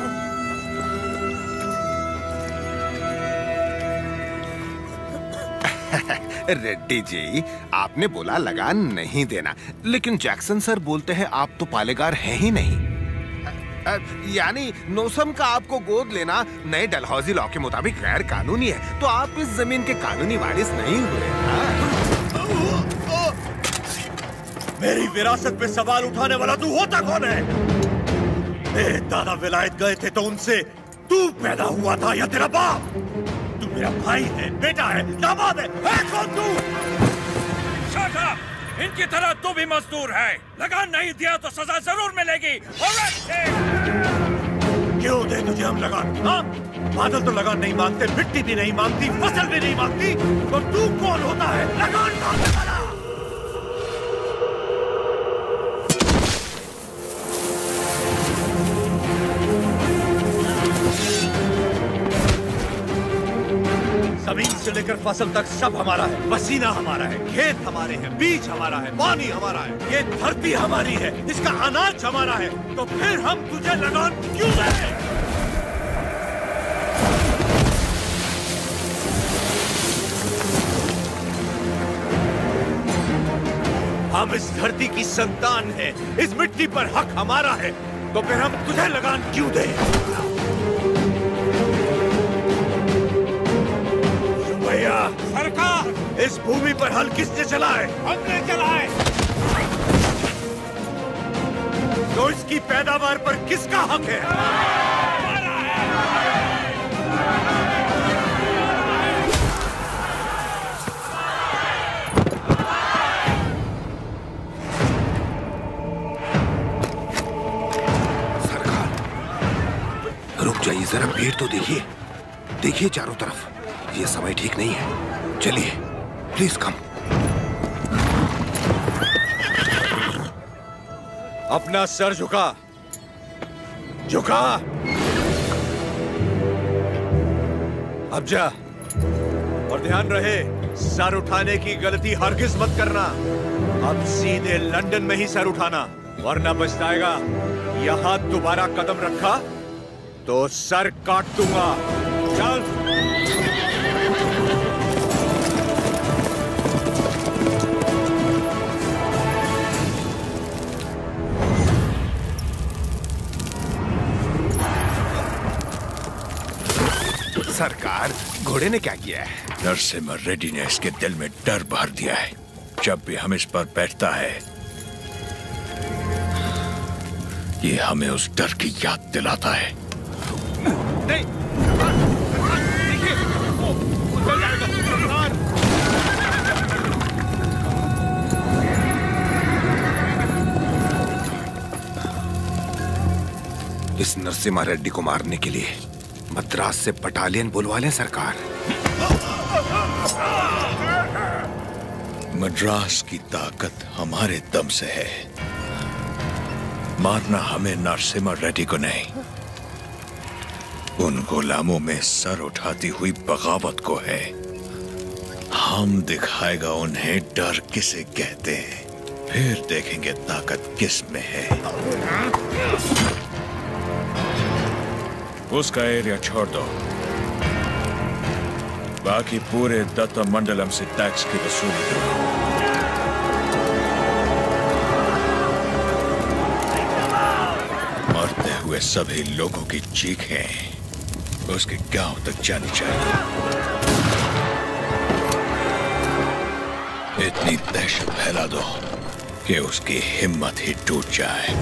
रेड्डी जी, आपने बोला लगान नहीं देना, लेकिन जैक्सन सर बोलते हैं आप तो पालेगार हैं ही नहीं। यानी नौसम का आपको गोद लेना नए डलहौजी लॉ के मुताबिक गैर कानूनी है, तो आप इस जमीन के कानूनी वारिस नहीं हुए। मेरी विरासत पे सवाल उठाने वाला तू होता कौन है? मेरे दादा विलायत गए थे तो उनसे तू पैदा हुआ था या तेरा बाप? तू मेरा भाई है, बेटा है, दामाद है कौन तू? Shut up! इनकी तरह तू भी मजदूर है। लगान नहीं दिया तो सजा जरूर मिलेगी। क्यों दे तुझे हम लगान? हाँ? बादल तो लगान नहीं मांगते, मिट्टी भी नहीं मांगती, फसल भी नहीं मांगती, तो तू कौन होता है लगान मांगने वाला? जमीन से लेकर फसल तक सब हमारा है, पसीना हमारा है, खेत हमारे हैं, बीज हमारा है, पानी हमारा है, ये धरती हमारी है, इसका अनाज हमारा है, तो फिर हम तुझे लगान क्यों दें? हम इस धरती की संतान हैं, इस मिट्टी पर हक हमारा है, तो फिर हम तुझे लगान क्यों दें? सरकार, इस भूमि पर हल किसने चलाए? हमने चलाए। तो इसकी पैदावार पर किसका हक है? हमारा है। सरकार, रुक जाइए जरा, भीड़ तो देखिए, देखिए चारों तरफ, ये समय ठीक नहीं है। चलिए, प्लीज कम। अपना सर झुका, झुका। अब जा, और ध्यान रहे सर उठाने की गलती हरगिज मत करना। अब सीधे लंदन में ही सर उठाना, वरना पछताएगा। यहां दोबारा कदम रखा तो सर काट दूंगा। चल। सरकार, घोड़े ने क्या किया है? नरसिम्हा रेड्डी ने इसके दिल में डर भर दिया है। जब भी हम इस पर बैठता है, ये हमें उस डर की याद दिलाता है। नहीं, देखिए, वो चल जाएगा। इस नरसिम्हा रेड्डी को मारने के लिए मद्रास से बटालियन बुलवा लें सरकार। मद्रास की ताकत हमारे दम से है। मारना हमें नरसिम्हा रेड्डी को नहीं, उन गुलामों में सर उठाती हुई बगावत को है। हम दिखाएगा उन्हें डर किसे कहते हैं, फिर देखेंगे ताकत किस में है। उसका एरिया छोड़ दो, बाकी पूरे दत्त मंडलम से टैक्स की वसूली करो। मरते हुए सभी लोगों की चीखें उसके गांव तक जानी चाहिए। इतनी दहशत फैला दो कि उसकी हिम्मत ही टूट जाए।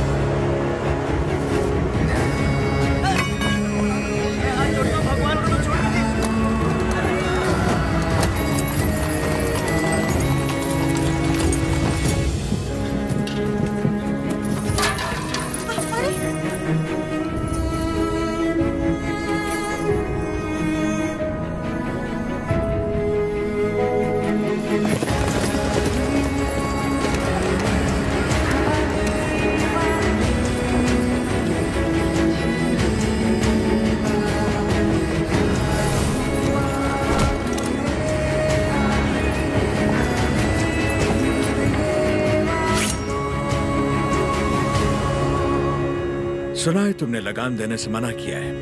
सुना है तुमने लगान देने से मना किया है।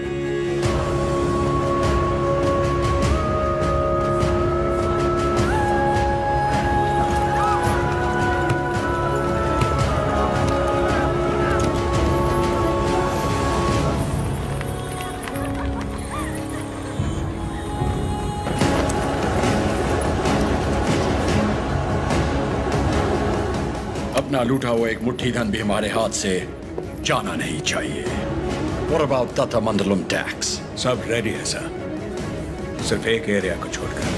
अपना लूटा हुआ एक मुट्ठी धन भी हमारे हाथ से जाना नहीं चाहिए। What about Tata Mandalam tax? सब रेडी है सर, सिर्फ एक एरिया को छोड़कर।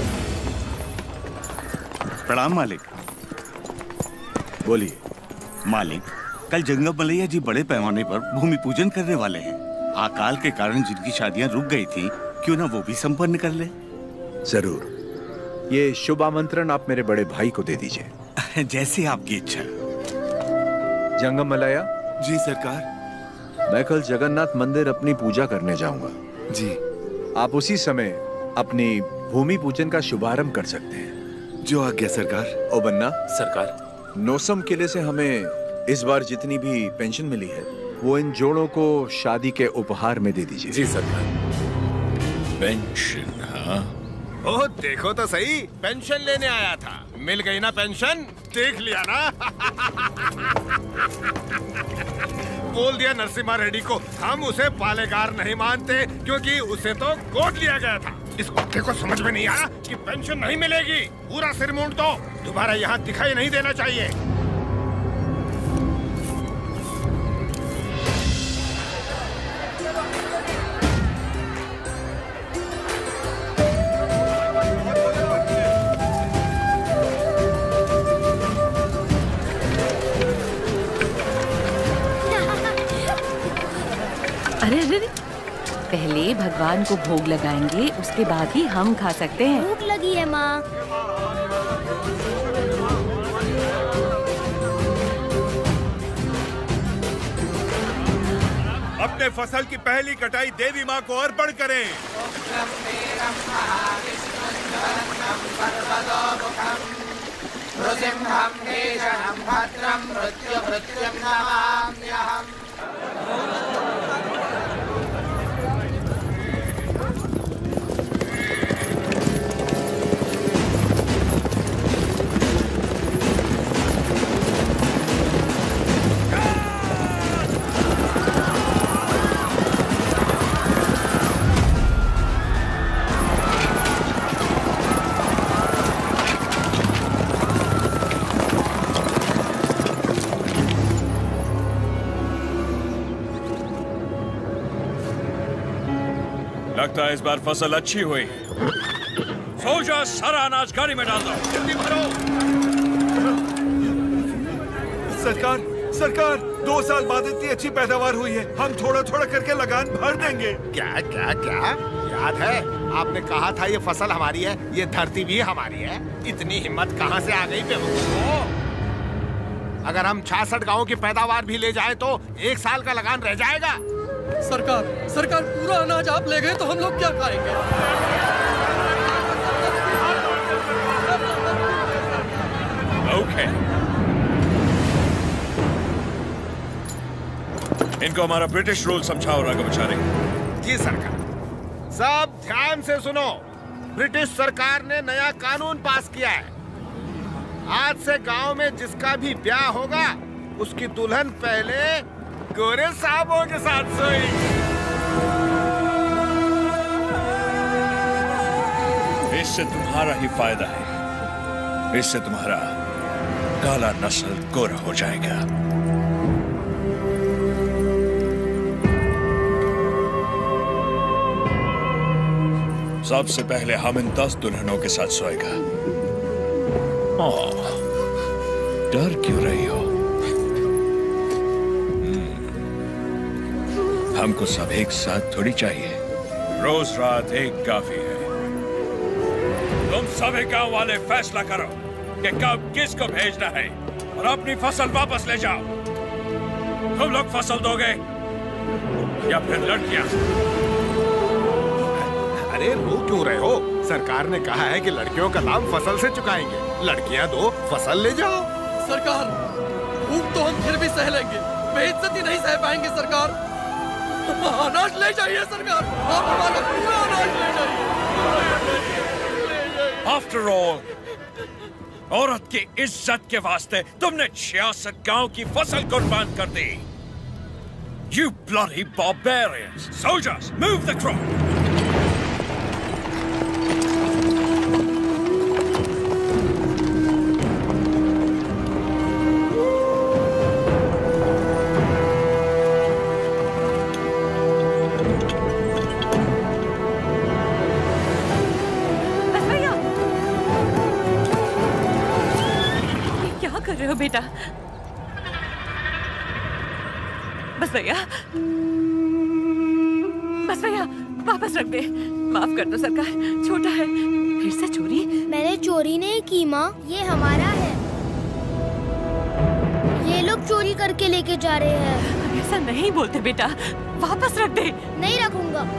प्रणाम मालिक। बोलिए। मालिक, कल जंगम मलैया जी बड़े पैमाने पर भूमि पूजन करने वाले हैं। अकाल के कारण जिनकी शादियां रुक गई थी, क्यों ना वो भी संपन्न कर ले। जरूर। ये शुभ आमंत्रण आप मेरे बड़े भाई को दे दीजिए। जैसे आपकी इच्छा। जंगम मलैया। जी सरकार। मैं कल जगन्नाथ मंदिर अपनी पूजा करने जाऊंगा। जी। आप उसी समय अपनी भूमि पूजन का शुभारंभ कर सकते हैं। जो आज्ञा सरकार। ओ बन्ना। सरकार। नौसम किले से हमें इस बार जितनी भी पेंशन मिली है, वो इन जोड़ों को शादी के उपहार में दे दीजिए। जी सरकार। पेंशन? हाँ। ओह देखो तो सही, पेंशन लेने आया था। मिल गई ना पेंशन, देख लिया ना। बोल दिया नरसिम्हा रेड्डी को, हम उसे पालेगार नहीं मानते क्योंकि उसे तो गोद लिया गया था। इस कुत्ते को समझ में नहीं आया कि पेंशन नहीं मिलेगी। पूरा सिर मूंड दो, दोबारा यहाँ दिखाई नहीं देना चाहिए। अरे अरे पहले भगवान को भोग लगाएंगे, उसके बाद ही हम खा सकते हैं। भूख लगी है माँ। अपने फसल की पहली कटाई देवी माँ को अर्पण करें। लगता है इस बार फसल अच्छी हुई। सोजा सारा अनाज गाड़ी में डाल दो। जल्दी भरो। सरकार, सरकार, 2 साल बाद इतनी अच्छी पैदावार हुई है, हम थोड़ा थोड़ा करके लगान भर देंगे। क्या क्या क्या? याद है आपने कहा था ये फसल हमारी है, ये धरती भी हमारी है। इतनी हिम्मत कहाँ से आ गई बेवकूफ? अगर हम 66 गांवों की पैदावार भी ले जाएं तो 1 साल का लगान रह जाएगा। सरकार, सरकार, पूरा अनाज आप ले गए तो हम लोग क्या खाएंगे? ओके। इनको हमारा ब्रिटिश रूल समझाओ राघवाचारी। जी सरकार। सब ध्यान से सुनो। ब्रिटिश सरकार ने नया कानून पास किया है। आज से गांव में जिसका भी ब्याह होगा उसकी दुल्हन पहले गोरे साहबों के साथ सोएगी। इससे तुम्हारा ही फायदा है। इससे तुम्हारा काला नस्ल गोरा हो जाएगा। सबसे पहले हम इन 10 दुल्हनों के साथ सोएगा। डर क्यों रही हो? हमको सब एक साथ थोड़ी चाहिए। रोज रात एक काफी है। तुम सभी गांव वाले फैसला करो कि कब किसको भेजना है और अपनी फसल वापस ले जाओ। तुम लोग फसल दोगे या फिर लड़कियां? अरे रो क्यों रहे हो? सरकार ने कहा है कि लड़कियों का लाभ फसल से चुकाएंगे। लड़कियां दो, फसल ले जाओ। सरकार, भूख तो हम फिर भी सह लेंगे, बेइज्जती नहीं सह पाएंगे सरकार। अनाज ले जाइए सरकार, आप हमारा पूरा अनाज ले जाइए। आफ्टर ऑल, औरत की इज्जत के वास्ते तुमने 66 गांव की फसल कुर्बान कर दी। You bloody barbarians! Soldiers, move the crop! हो बेटा, बस भैया, बस भैया, वापस रख दे। माफ कर दो सरकार, छोटा है। फिर से चोरी? मैंने चोरी नहीं की माँ, ये हमारा है। ये लोग चोरी करके लेके जा रहे हैं। ऐसा नहीं बोलते बेटा, वापस रख दे। नहीं रखूंगा।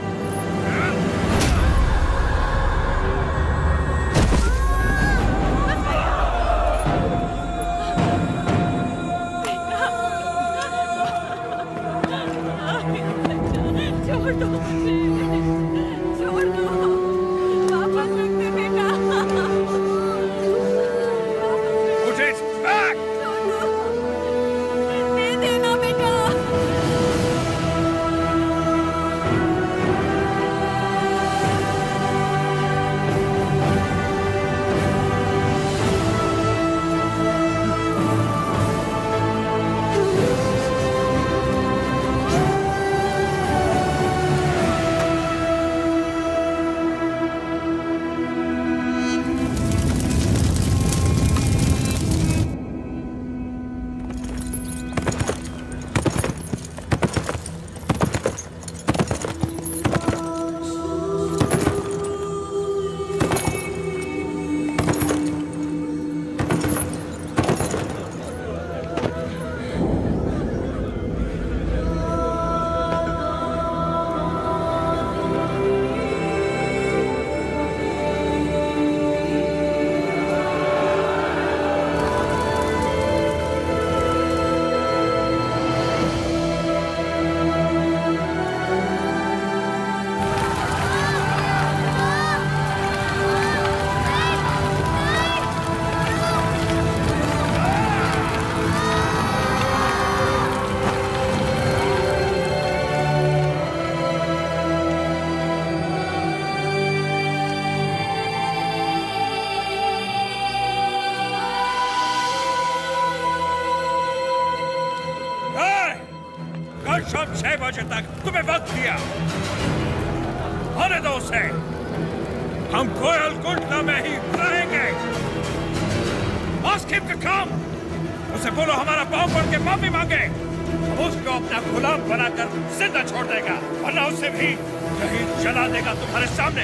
कल शाम 6 बजे तक तुम्हें वक्त दिया। आने दो उसे। हम गोलमइंस में ही रहेंगे। Ask him to come. उसे बोलो हमारा पांव पड़ के माफी मांगे। उसको अपना गुलाम बनाकर जिंदा छोड़ देगा, वरना उसे भी कहीं जला देगा तुम्हारे सामने।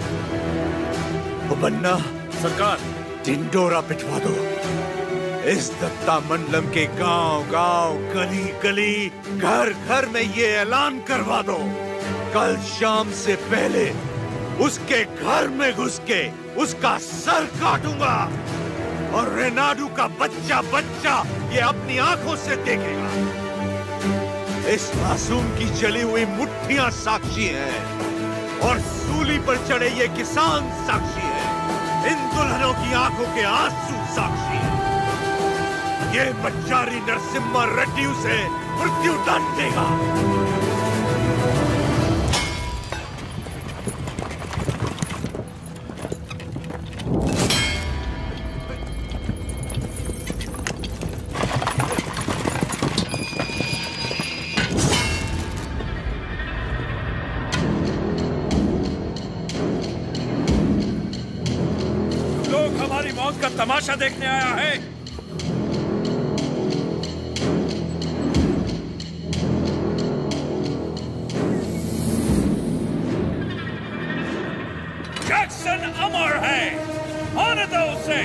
वो बन्ना सरकार, ढिंडोरा पिटवा दो। इस दत्ता मंडलम के गांव गांव, गली गली, घर घर में ये ऐलान करवा दो, कल शाम से पहले उसके घर में घुस के उसका सर काटूंगा और रेनाडू का बच्चा बच्चा ये अपनी आंखों से देखेगा। इस मासूम की जली हुई मुट्ठियां साक्षी हैं और सूली पर चढ़े ये किसान साक्षी हैं। इन दुल्हनों की आंखों के आंसू साक्षी हैं। ये बच्चारी नरसिम्हा रेड्डी उसे मृत्यु दंड देगा। का तमाशा देखने आया है। जैक्सन अमर है, आने दो उसे।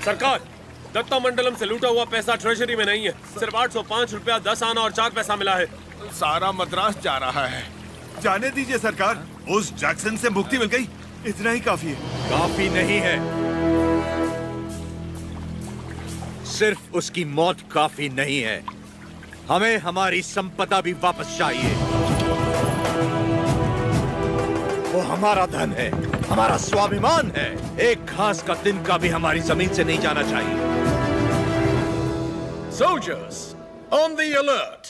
सरकार, दत्ता मंडलम से लूटा हुआ पैसा ट्रेजरी में नहीं है। सिर्फ 805 रुपया 10 आना और 4 पैसा मिला है। सारा मद्रास जा रहा है। जाने दीजिए सरकार, उस जैक्सन से मुक्ति मिल गई, इतना ही काफी है। काफी नहीं है, सिर्फ उसकी मौत काफी नहीं है, हमें हमारी संपदा भी वापस चाहिए। वो हमारा धन है, हमारा स्वाभिमान है। एक घास का तिनका भी हमारी जमीन से नहीं जाना चाहिए। Soldiers, on the alert!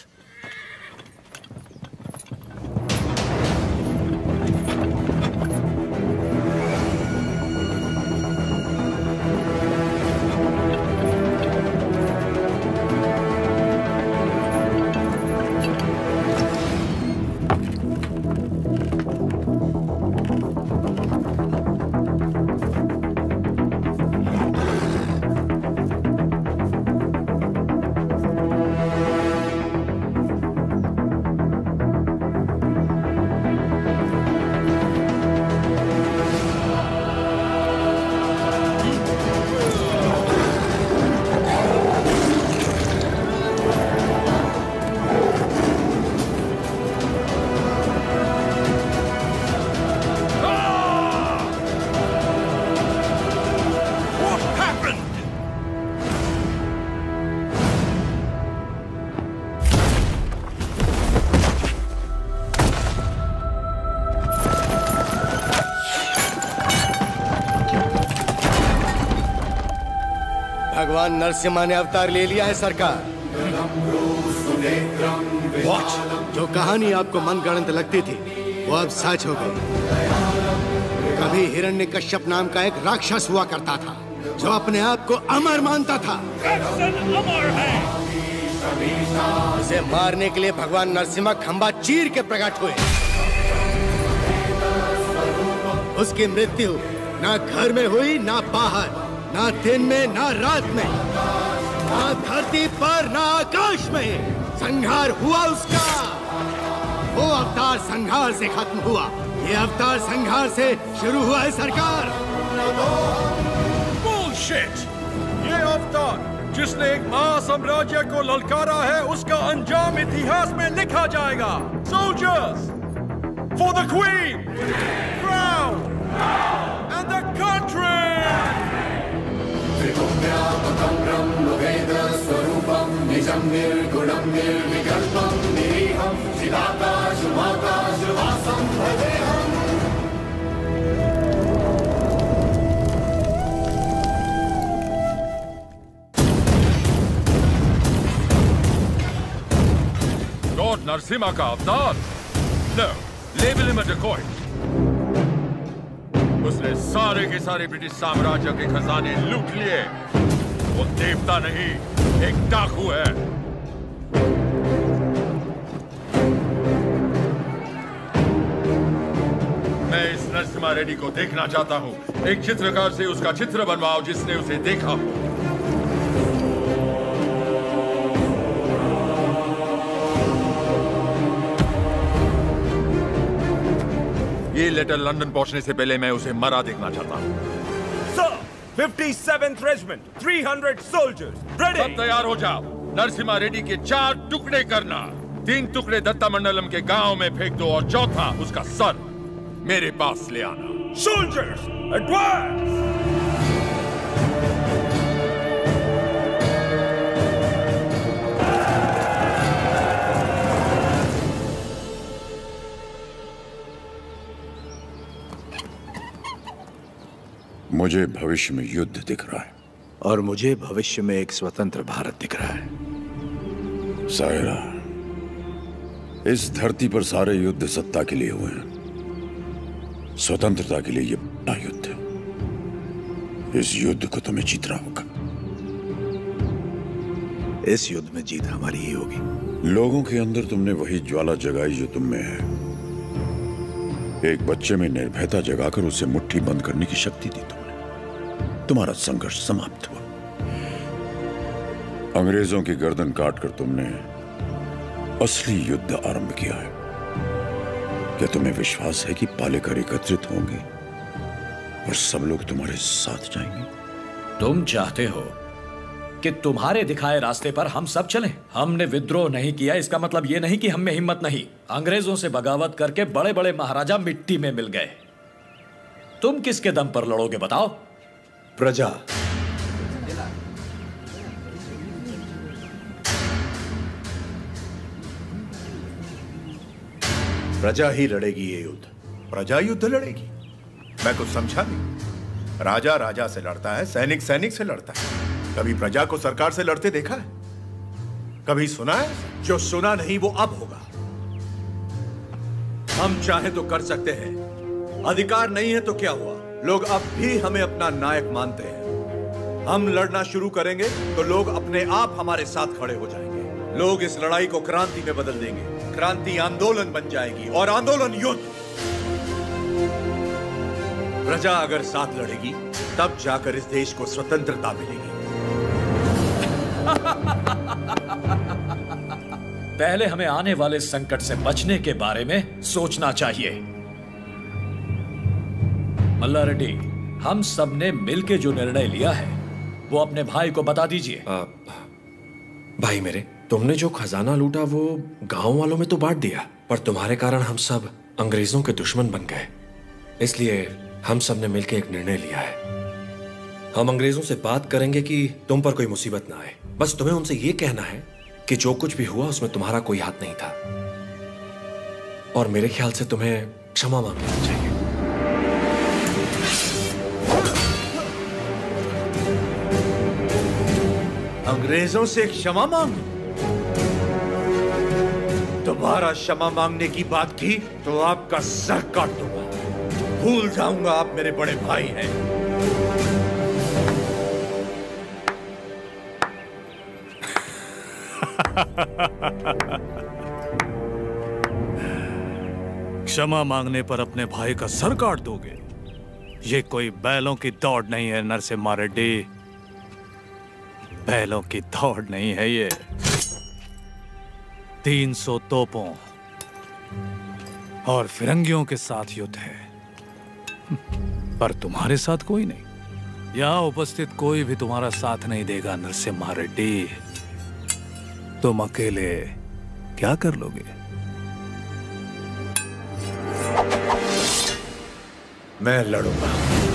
भगवान नरसिम्हा ने अवतार ले लिया है सरकार। जो कहानी आपको मनगढ़ंत लगती थी वो अब सच हो गई। कभी हिरण्यकश्यप नाम का एक राक्षस हुआ करता था जो अपने आप को अमर मानता था। उसे मारने के लिए भगवान नरसिम्हा खंबा चीर के प्रकट हुए। उसकी मृत्यु ना घर में हुई ना बाहर, ना दिन में ना रात में, ना धरती पर ना आकाश में। संहार हुआ उसका। वो अवतार संहार से खत्म हुआ, ये अवतार संहार से शुरू हुआ है सरकार। Bullshit! ये अवतार जिसने एक महासाम्राज्य को ललकारा है, उसका अंजाम इतिहास में लिखा जाएगा। Soldiers, for the Queen, crown, and the country! Lord Narasimha का अवतार? No, label him a decoy. उसने सारे के सारे ब्रिटिश साम्राज्य के खजाने लूट लिए। वो देवता नहीं, एक डाकू है। मैं इस नरसिम्हा रेड्डी को देखना चाहता हूँ। एक चित्रकार से उसका चित्र बनवाओ जिसने उसे देखा हो। ये लेटर लंदन पहुंचने से पहले मैं उसे मरा देखना चाहता हूँ। Sir, 57th Regiment, 300 soldiers, ready. सब तैयार हो जाओ। नरसिम्हा रेड्डी के 4 टुकड़े करना। 3 टुकड़े दत्ता मंडलम के गांव में फेंक दो और चौथा उसका सर मेरे पास ले आना। Soldiers, advance! मुझे भविष्य में युद्ध दिख रहा है और मुझे भविष्य में एक स्वतंत्र भारत दिख रहा है। सायरा, इस धरती पर सारे युद्ध सत्ता के लिए हुए हैं। स्वतंत्रता के लिए ये बड़ा युद्ध है। इस युद्ध को तुम्हें जीतना होगा। इस युद्ध में जीत हमारी ही होगी। लोगों के अंदर तुमने वही ज्वाला जगाई जो तुम में है। एक बच्चे में निर्भयता जगाकर उसे मुट्ठी बंद करने की शक्ति दी तुमने। तुम्हारा संघर्ष समाप्त हुआ। अंग्रेजों की गर्दन काटकर तुमने असली युद्ध आरंभ किया है। क्या तुम्हें विश्वास है कि पालेकर एकत्रित होंगे और सब लोग तुम्हारे साथ जाएंगे? तुम चाहते हो कि तुम्हारे दिखाए रास्ते पर हम सब चलें? हमने विद्रोह नहीं किया, इसका मतलब यह नहीं कि हम में हिम्मत नहीं। अंग्रेजों से बगावत करके बड़े बड़े महाराजा मिट्टी में मिल गए। तुम किसके दम पर लड़ोगे बताओ? प्रजा। प्रजा ही लड़ेगी ये युद्ध। प्रजा युद्ध लड़ेगी? मैं कुछ समझा नहीं। राजा राजा से लड़ता है, सैनिक सैनिक से लड़ता है। कभी प्रजा को सरकार से लड़ते देखा है? कभी सुना है? जो सुना नहीं वो अब होगा। हम चाहे तो कर सकते हैं, अधिकार नहीं है तो क्या हुआ? लोग अब भी हमें अपना नायक मानते हैं। हम लड़ना शुरू करेंगे तो लोग अपने आप हमारे साथ खड़े हो जाएंगे। लोग इस लड़ाई को क्रांति में बदल देंगे। क्रांति आंदोलन बन जाएगी और आंदोलन युद्ध। प्रजा अगर साथ लड़ेगी तब जाकर इस देश को स्वतंत्रता मिलेगी। पहले हमें आने वाले संकट से बचने के बारे में सोचना चाहिए। मल्ला रेड्डी, हम सब ने मिलकर जो निर्णय लिया है वो अपने भाई को बता दीजिए। भाई मेरे, तुमने जो खजाना लूटा वो गांव वालों में तो बांट दिया, पर तुम्हारे कारण हम सब अंग्रेजों के दुश्मन बन गए। इसलिए हम सब ने मिलकर एक निर्णय लिया है। हम अंग्रेजों से बात करेंगे कि तुम पर कोई मुसीबत ना आए। बस तुम्हें उनसे ये कहना है कि जो कुछ भी हुआ उसमें तुम्हारा कोई हाथ नहीं था, और मेरे ख्याल से तुम्हें क्षमा मांग लेनी चाहिए। अंग्रेजों से क्षमा मांग? तुम्हारा क्षमा मांगने की बात की तो आपका सर काट दूंगा। भूल जाऊंगा आप मेरे बड़े भाई हैं। क्षमा मांगने पर अपने भाई का सर काट दोगे? ये कोई बैलों की दौड़ नहीं है नरसिम्हा रेड्डी। बैलों की दौड़ नहीं है ये। 300 तोपों और फिरंगियों के साथ युद्ध है, पर तुम्हारे साथ कोई नहीं। यहां उपस्थित कोई भी तुम्हारा साथ नहीं देगा नरसिम्हा रेड्डी। तुम अकेले क्या कर लोगे? मैं लड़ूंगा।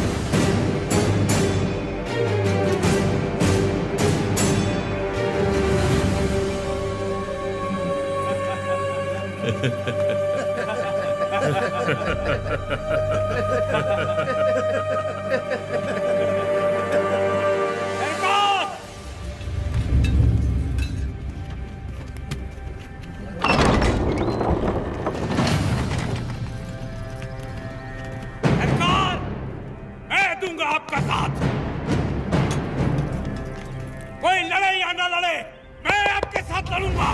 मैं दूंगा आपका साथ। कोई लड़े या ना लड़े, मैं आपके साथ लड़ूंगा।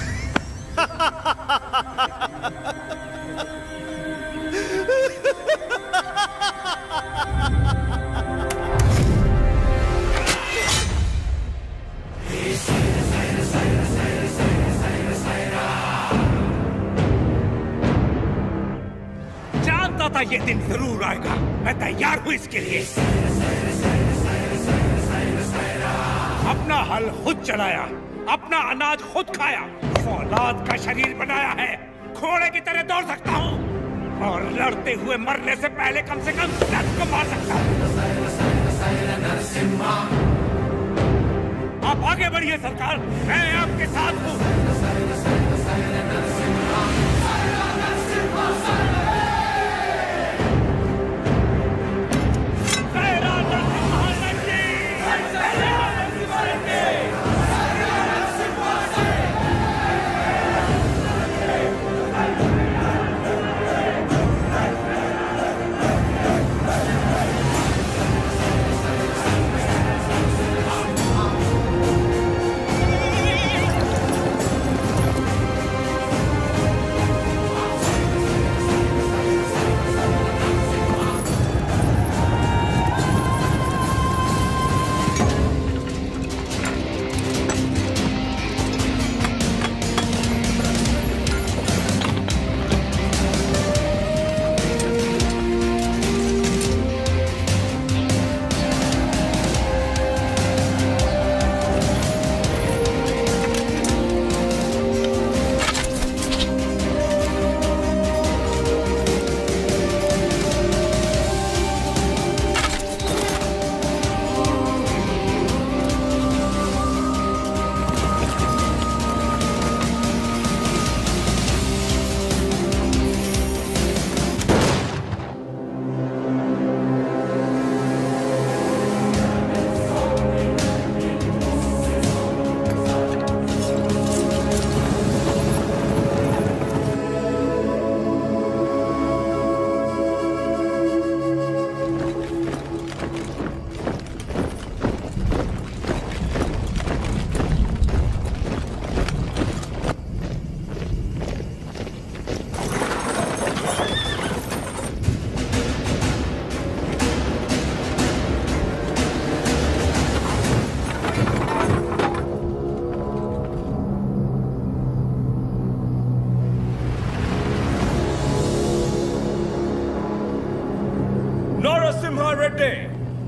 जानता था ये दिन जरूर आएगा। मैं तैयार हूं इसके लिए। अपना हल खुद चलाया, अपना अनाज खुद खाया, औलाद का शरीर बनाया है। घोड़े की तरह दौड़ सकता हूँ और लड़ते हुए मरने से पहले कम से कम 10 को मार सकता हूँ। आप आगे बढ़िए सरकार, मैं आपके साथ हूँ।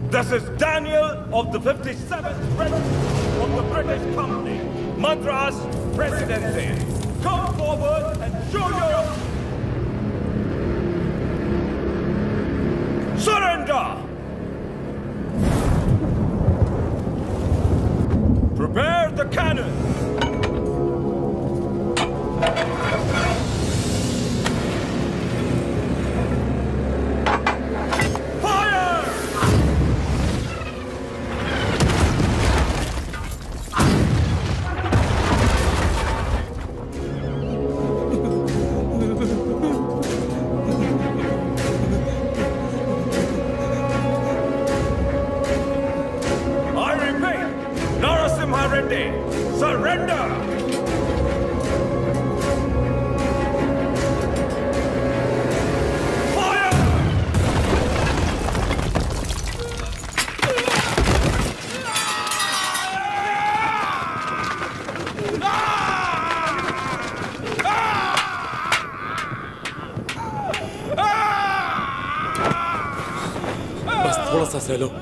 This is Daniel of the 57th Regiment of the British Company, Madras Presidency. Come forward and show your surrender. Prepare the cannon. सह लो।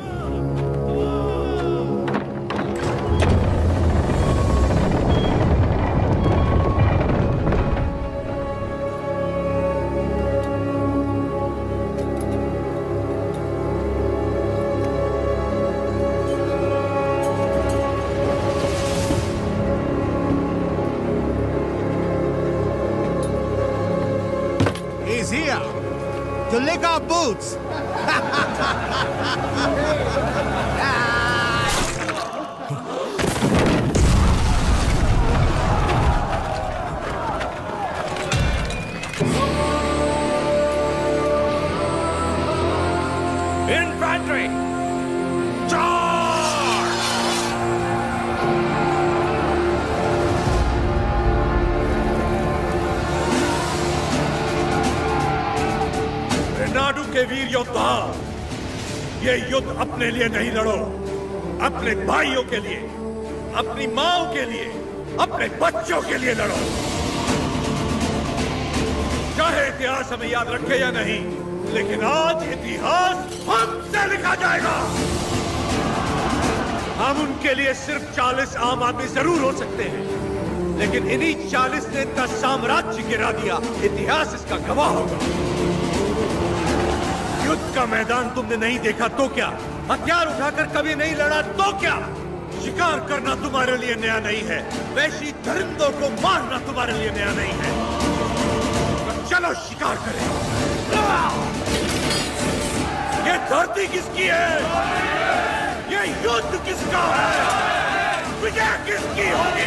He's here to lick our boots. Infantry! Charge! Renadu के वीर योद्धा, ये युद्ध अपने लिए नहीं लड़ो, अपने भाइयों के लिए, अपनी माओं के लिए, अपने बच्चों के लिए लड़ो। चाहे इतिहास हमें याद रखे या नहीं, लेकिन आज इतिहास हमसे लिखा जाएगा। हम उनके लिए सिर्फ 40 आम आदमी जरूर हो सकते हैं, लेकिन इन्हीं 40 ने इतना साम्राज्य गिरा दिया। इतिहास इसका गवाह होगा। युद्ध का मैदान तुमने नहीं देखा तो क्या? हथियार उठाकर कभी नहीं लड़ा तो क्या? शिकार करना तुम्हारे लिए नया नहीं है, वैशी दरिंदों को मारना तुम्हारे लिए नया नहीं है। तो चलो शिकार करें। ये धरती किसकी है? ये युद्ध किसका है? विजय किसकी होगी?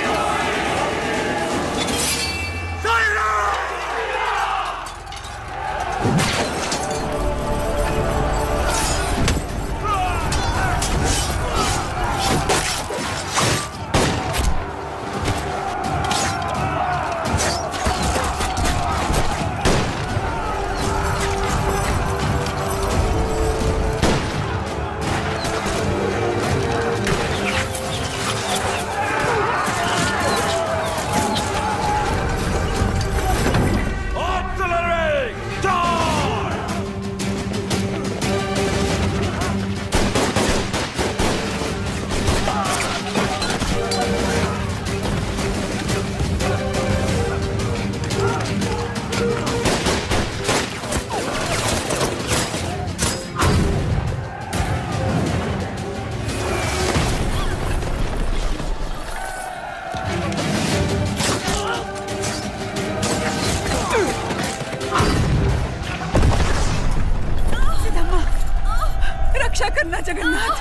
रक्षा करना जगन्नाथ।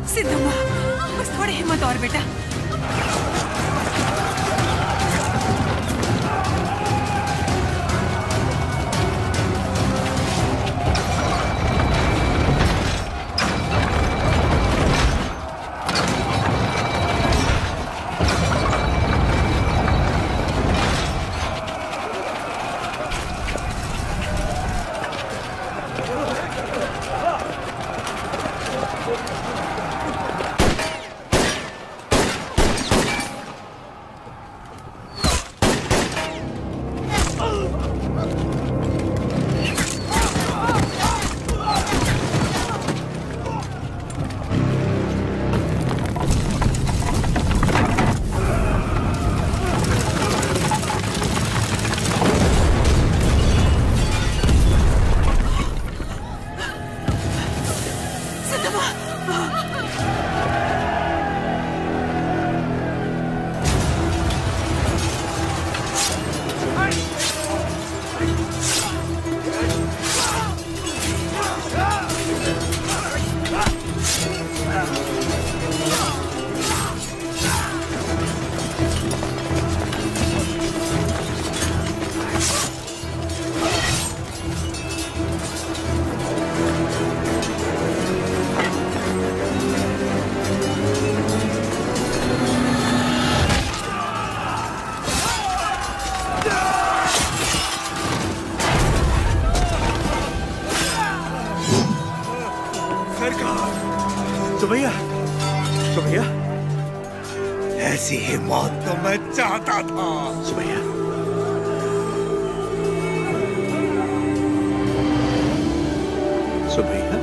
सिद्धम्मा, बस थोड़ी हिम्मत और बेटा। ऐसी ही मौत तो मैं चाहता था। सुबैया, सुबैया,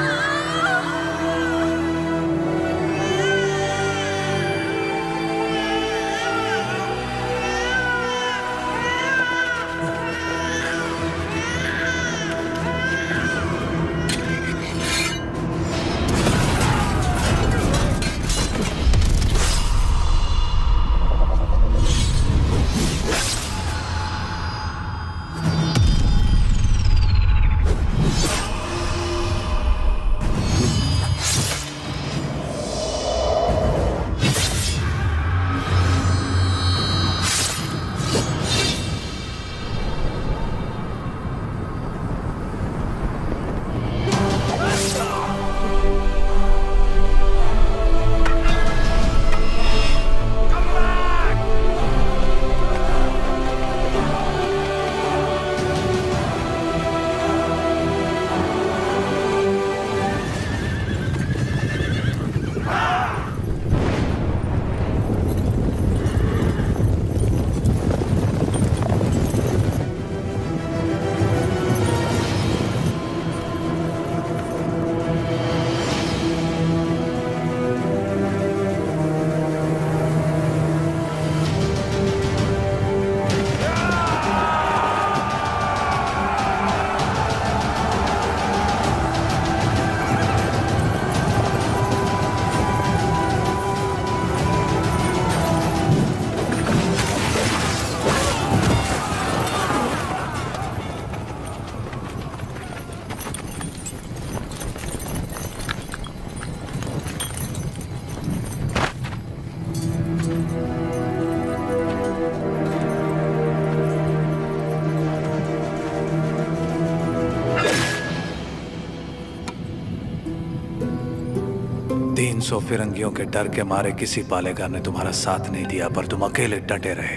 सौ फिरंगियों के डर के मारे किसी पालेगार ने तुम्हारा साथ नहीं दिया, पर तुम अकेले डटे रहे।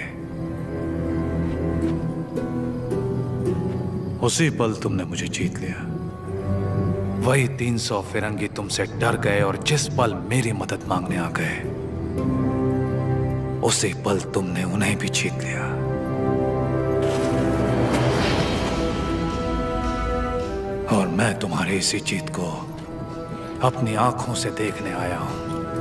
उसी पल तुमने मुझे जीत लिया। वही 300 फिरंगी तुमसे डर गए और जिस पल मेरी मदद मांगने आ गए, उसी पल तुमने उन्हें भी जीत लिया। और मैं तुम्हारी इसी जीत को अपनी आंखों से देखने आया हूं।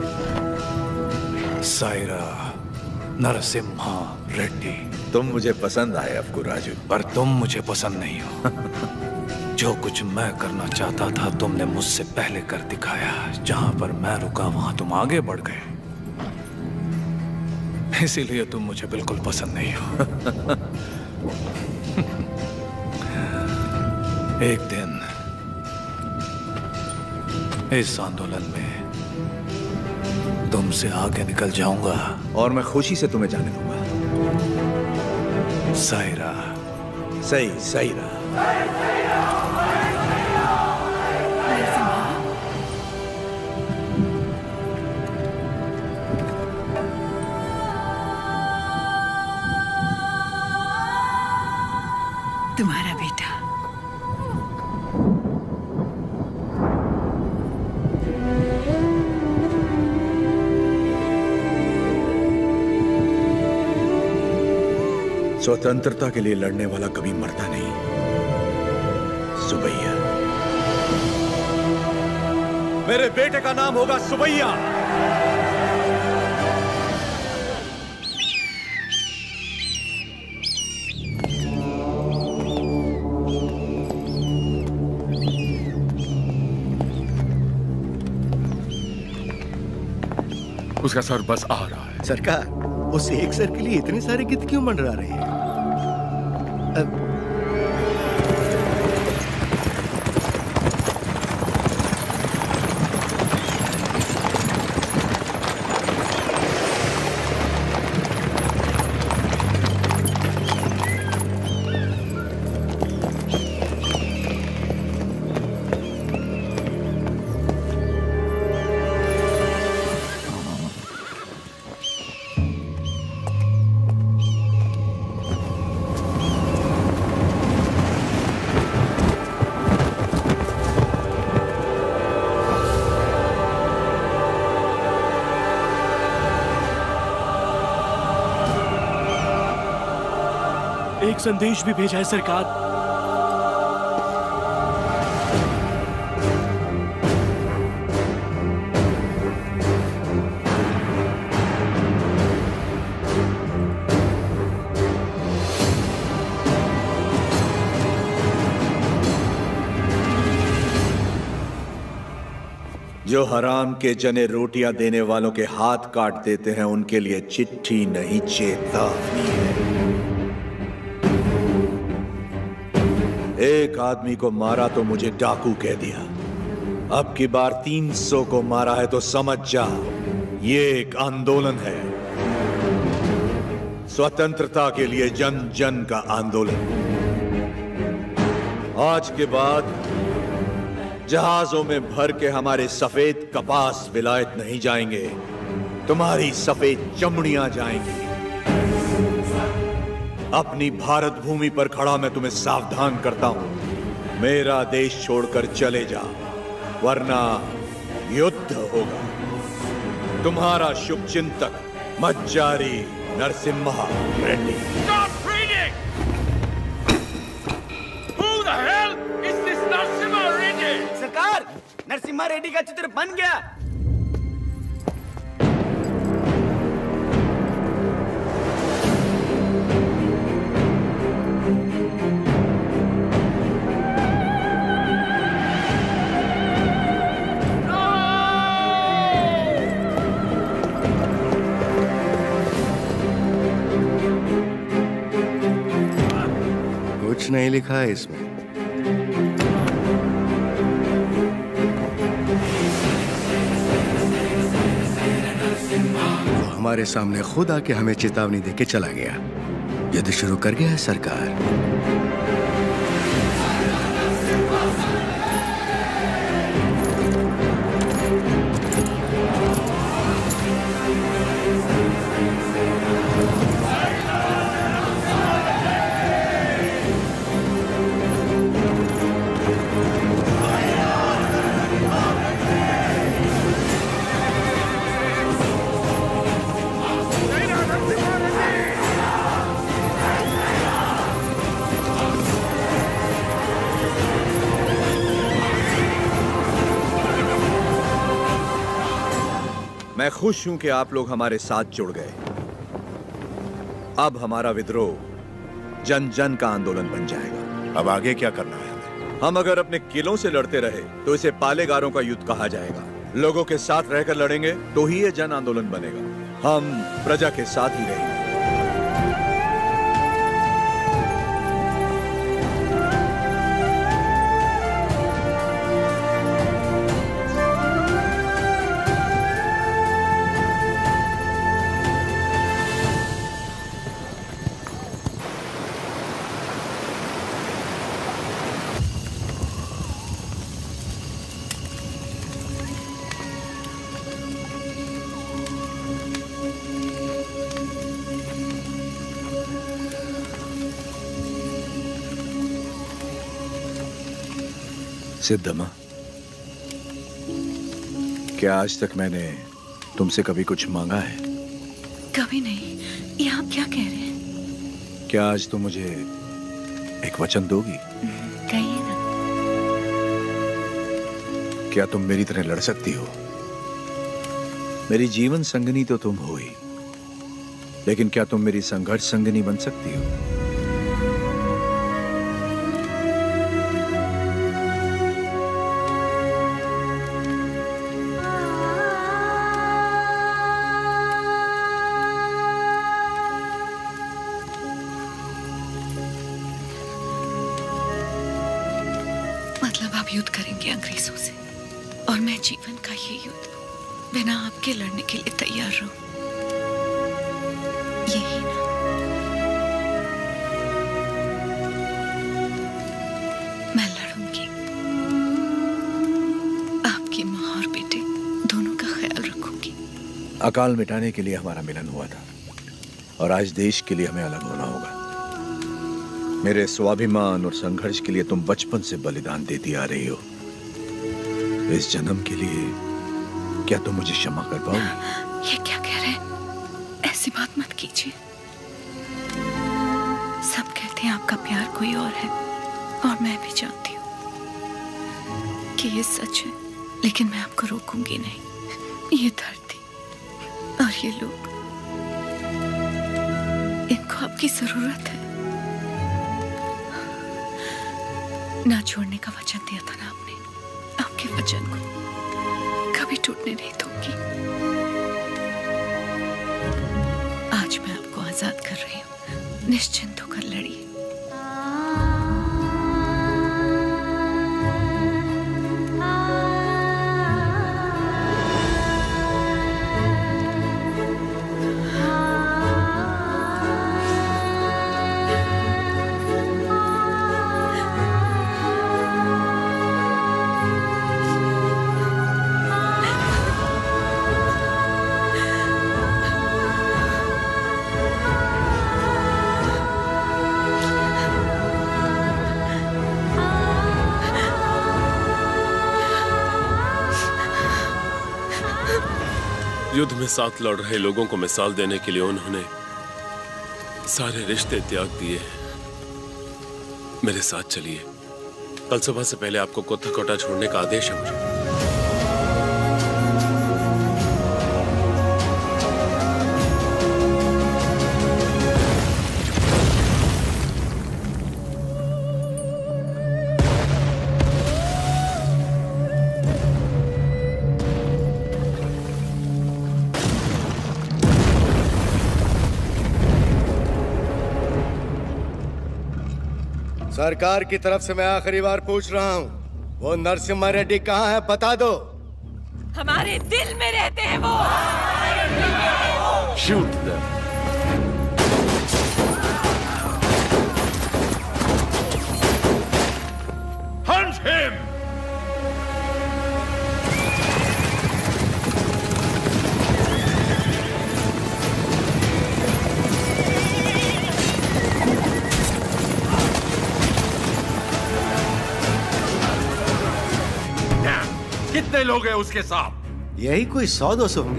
सायरा नरसिम्हा रेड्डी। तुम मुझे पसंद आए अफकू राजू, पर तुम मुझे पसंद नहीं हो। जो कुछ मैं करना चाहता था तुमने मुझसे पहले कर दिखाया। जहां पर मैं रुका वहां तुम आगे बढ़ गए, इसीलिए तुम मुझे बिल्कुल पसंद नहीं हो। एक दिन इस आंदोलन में तुमसे आगे निकल जाऊंगा और मैं खुशी से तुम्हें जाने दूंगा। सायरा, सही सायरा। तुम्हारा बेटा। स्वतंत्रता के लिए लड़ने वाला कभी मरता नहीं। सुबैया, मेरे बेटे का नाम होगा सुबैया। उसका सर बस आ रहा है। सरकार, उस एक सर के लिए इतने सारे गिद्ध क्यों मंडरा रहे हैं? एक संदेश भी भेजा है सरकार। जो हराम के जने रोटियां देने वालों के हाथ काट देते हैं, उनके लिए चिट्ठी नहीं चेतावनी है। एक आदमी को मारा तो मुझे डाकू कह दिया, अब की बार 300 को मारा है तो समझ जा, ये एक आंदोलन है। स्वतंत्रता के लिए जन जन का आंदोलन। आज के बाद जहाजों में भर के हमारे सफेद कपास विलायत नहीं जाएंगे, तुम्हारी सफेद चमड़ियां जाएंगी। अपनी भारत भूमि पर खड़ा मैं तुम्हें सावधान करता हूं, मेरा देश छोड़कर चले जा, वरना युद्ध होगा। तुम्हारा शुभचिंतक मज्जारी Narasimha Reddy. Stop reading! Who the hell is this Narasimha Reddy? सरकार, नरसिम्हा रेड्डी का चित्र बन गया। कुछ नहीं लिखा है इसमें। वो हमारे सामने खुद आके हमें चेतावनी देके चला गया। युद्ध शुरू कर गया है सरकार। मैं खुश हूं कि आप लोग हमारे साथ जुड़ गए। अब हमारा विद्रोह जन जन का आंदोलन बन जाएगा। अब आगे क्या करना है? हम अगर अपने किलों से लड़ते रहे तो इसे पालेगारों का युद्ध कहा जाएगा। लोगों के साथ रहकर लड़ेंगे तो ही ये जन आंदोलन बनेगा। हम प्रजा के साथ ही रहेंगे। सिद्धम्मा, क्या आज तक मैंने तुमसे कभी कुछ मांगा है? कभी नहीं। ये आप क्या कह रहे हैं? क्या आज तुम मुझे एक वचन दोगी? कहिए ना। क्या तुम मेरी तरह लड़ सकती हो? मेरी जीवन संगनी तो तुम हो ही, लेकिन क्या तुम मेरी संघर्ष संगनी बन सकती हो? मतलब आप युद्ध करेंगे अंग्रेजों से, और मैं जीवन का ये युद्ध बिना आपके लड़ने के लिए तैयार रहूं, यही ना? मैं लड़ूंगी, आपकी माँ और बेटे दोनों का ख्याल रखूंगी। अकाल मिटाने के लिए हमारा मिलन हुआ था, और आज देश के लिए हमें अलग होना होगा। मेरे स्वाभिमान और संघर्ष के लिए तुम बचपन से बलिदान देती आ रही हो। इस जन्म के लिए क्या तुम मुझे क्षमा कर पाओगी? ये क्या कह रहे हैं? ऐसी बात मत कीजिए। सब कहते हैं आपका प्यार कोई और है, और मैं भी जानती हूँ कि ये सच है, लेकिन मैं आपको रोकूंगी नहीं। ये धरती और ये लोग, इनको आपकी जरूरत है। ना छोड़ने का वचन दिया था ना आपने, आपके वचन को कभी टूटने नहीं दूंगी। आज मैं आपको आजाद कर रही हूँ, निश्चिंत होकर लड़िए। युद्ध में साथ लड़ रहे लोगों को मिसाल देने के लिए उन्होंने सारे रिश्ते त्याग दिए। मेरे साथ चलिए, कल सुबह से पहले आपको कोटा छोड़ने का आदेश है मुझे। सरकार की तरफ से मैं आखिरी बार पूछ रहा हूँ, वो नरसिम्हा रेड्डी कहाँ है? बता दो। हमारे दिल में रहते हैं वो। Shoot them. Hunt him! कितने लोग हैं उसके साथ? यही कोई 100-200 होंगे।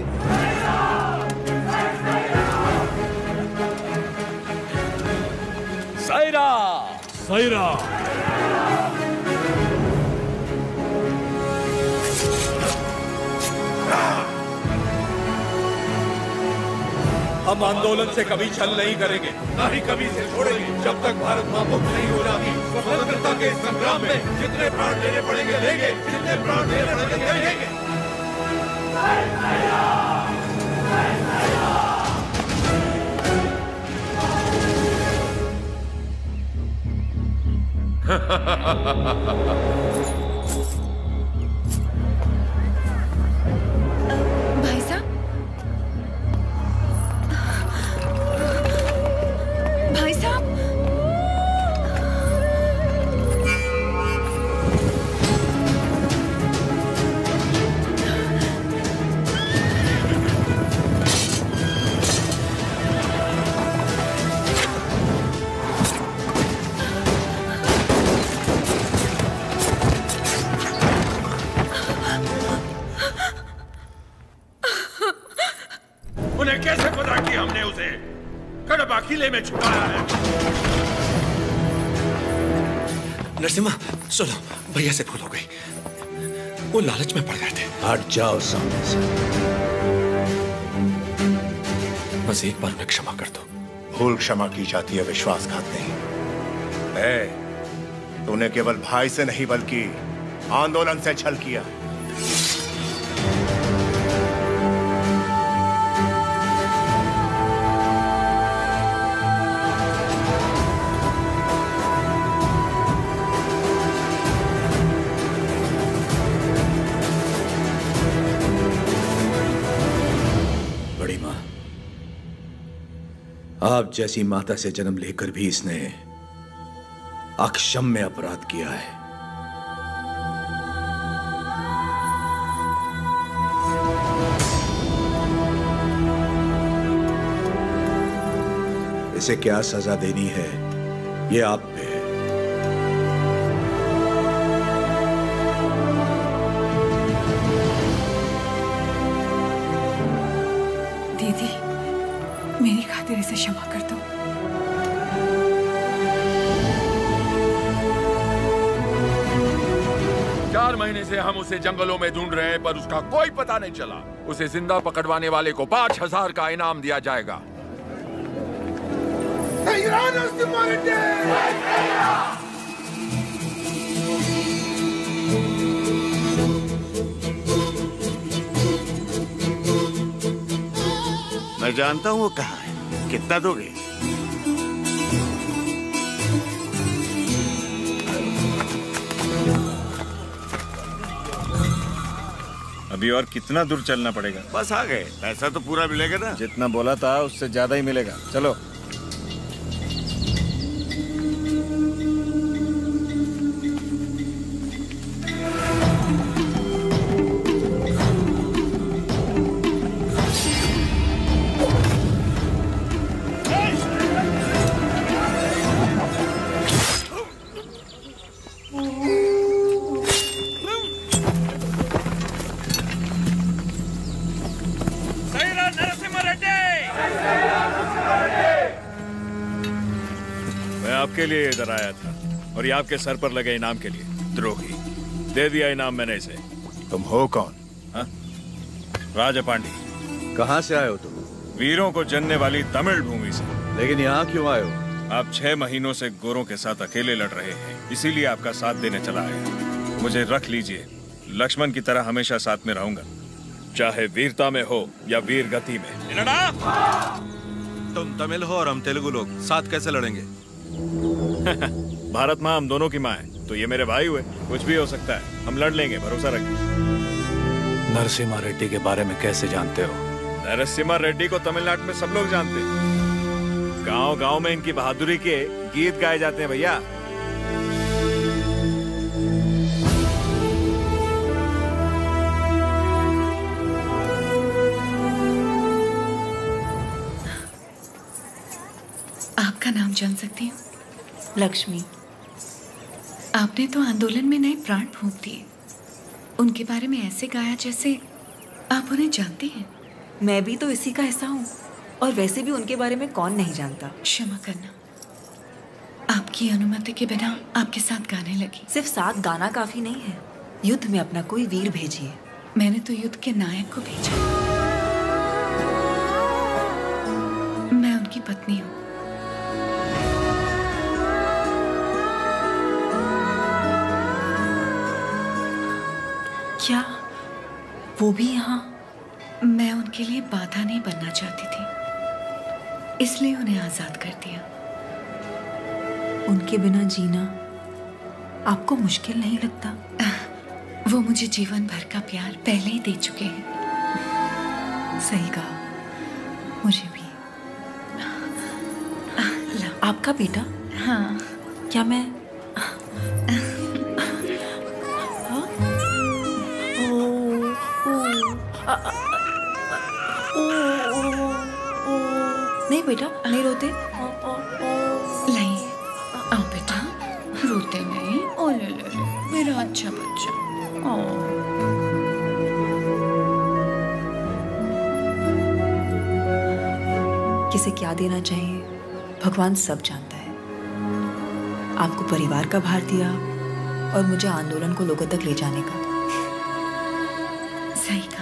SHERA! SHERA! हम आंदोलन से कभी छल नहीं करेंगे, ना ही कभी से छोड़ेंगे, जब तक भारत मां मुक्त नहीं हो जाती। स्वतंत्रता के संग्राम में जितने प्राण देने पड़ेंगे लेंगे, जितने प्राण देने पड़ेंगे लेंगे। भाई साहब, भाई साहब, दबा किले में छुपाया है। नरसिम्हा सुनो, भैया से भूल हो गई, वो लालच में पड़ गए थे। हट जाओ सामने से। बस एक बार उन्हें क्षमा कर दो। भूल क्षमा की जाती है, विश्वासघात नहीं। तूने केवल भाई से नहीं बल्कि आंदोलन से छल किया। बड़ी मां, आप जैसी माता से जन्म लेकर भी इसने अक्षम्य अपराध किया है। इसे क्या सजा देनी है, ये आप पे है। दीदी, मेरी खातिर इसे क्षमा कर दो। 4 महीने से हम उसे जंगलों में ढूंढ रहे हैं, पर उसका कोई पता नहीं चला। उसे जिंदा पकड़वाने वाले को 5000 का इनाम दिया जाएगा। मैं जानता हूँ वो कहाँ है। कितना दोगे? अभी और कितना दूर चलना पड़ेगा? बस आ गए। पैसा तो पूरा मिलेगा ना? जितना बोला था उससे ज्यादा ही मिलेगा। चलो। आपके लिए इधर आया था और ये आपके सर पर लगे इनाम के लिए। द्रोही, दे दिया इनाम मैंने इसे। तुम हो कौन? राजा पांडी। कहाँ से आए हो तुम? वीरों को जनने वाली तमिल भूमि से। लेकिन यहाँ क्यों आए हो? आप 6 महीनों से गोरों के साथ अकेले लड़ रहे हैं, इसीलिए आपका साथ देने चला आया। मुझे रख लीजिए, लक्ष्मण की तरह हमेशा साथ में रहूंगा, चाहे वीरता में हो या वीर गति में। तुम तमिल हो और हम तेलुगु लोग, साथ कैसे लड़ेंगे? भारत माँ हम दोनों की माँ है, तो ये मेरे भाई हुए। कुछ भी हो सकता है, हम लड़ लेंगे, भरोसा रखिए। नरसिम्हा रेड्डी के बारे में कैसे जानते हो? नरसिम्हा रेड्डी को तमिलनाडु में सब लोग जानते हैं। गांव गांव में इनकी बहादुरी के गीत गाए जाते हैं भैया। आपका नाम जान सकती हूँ? लक्ष्मी। आपने तो आंदोलन में नए प्राण फूंक दिए। उनके बारे में ऐसे गाया जैसे आप उन्हें जानती हैं। मैं भी तो इसी का हिस्सा हूँ, और वैसे भी उनके बारे में कौन नहीं जानता। क्षमा करना, आपकी अनुमति के बिना आपके साथ गाने लगी। सिर्फ साथ गाना काफी नहीं है, युद्ध में अपना कोई वीर भेजिए। मैंने तो युद्ध के नायक को भेजा। मैं उनकी पत्नी हूँ। क्या वो भी यहाँ? मैं उनके लिए बाधा नहीं बनना चाहती थी, इसलिए उन्हें आजाद कर दिया। उनके बिना जीना आपको मुश्किल नहीं लगता? वो मुझे जीवन भर का प्यार पहले ही दे चुके हैं। सही कहा, मुझे भी। आपका बेटा? हाँ। क्या मैं नहीं बेटा, नहीं रोते। लाइए, आओ बेटा, रोते नहीं। ओ ले ले ले, मेरा अच्छा बच्चा। किसे क्या देना चाहिए भगवान सब जानता है। आपको परिवार का भार दिया और मुझे आंदोलन को लोगों तक ले जाने का। सही कहा।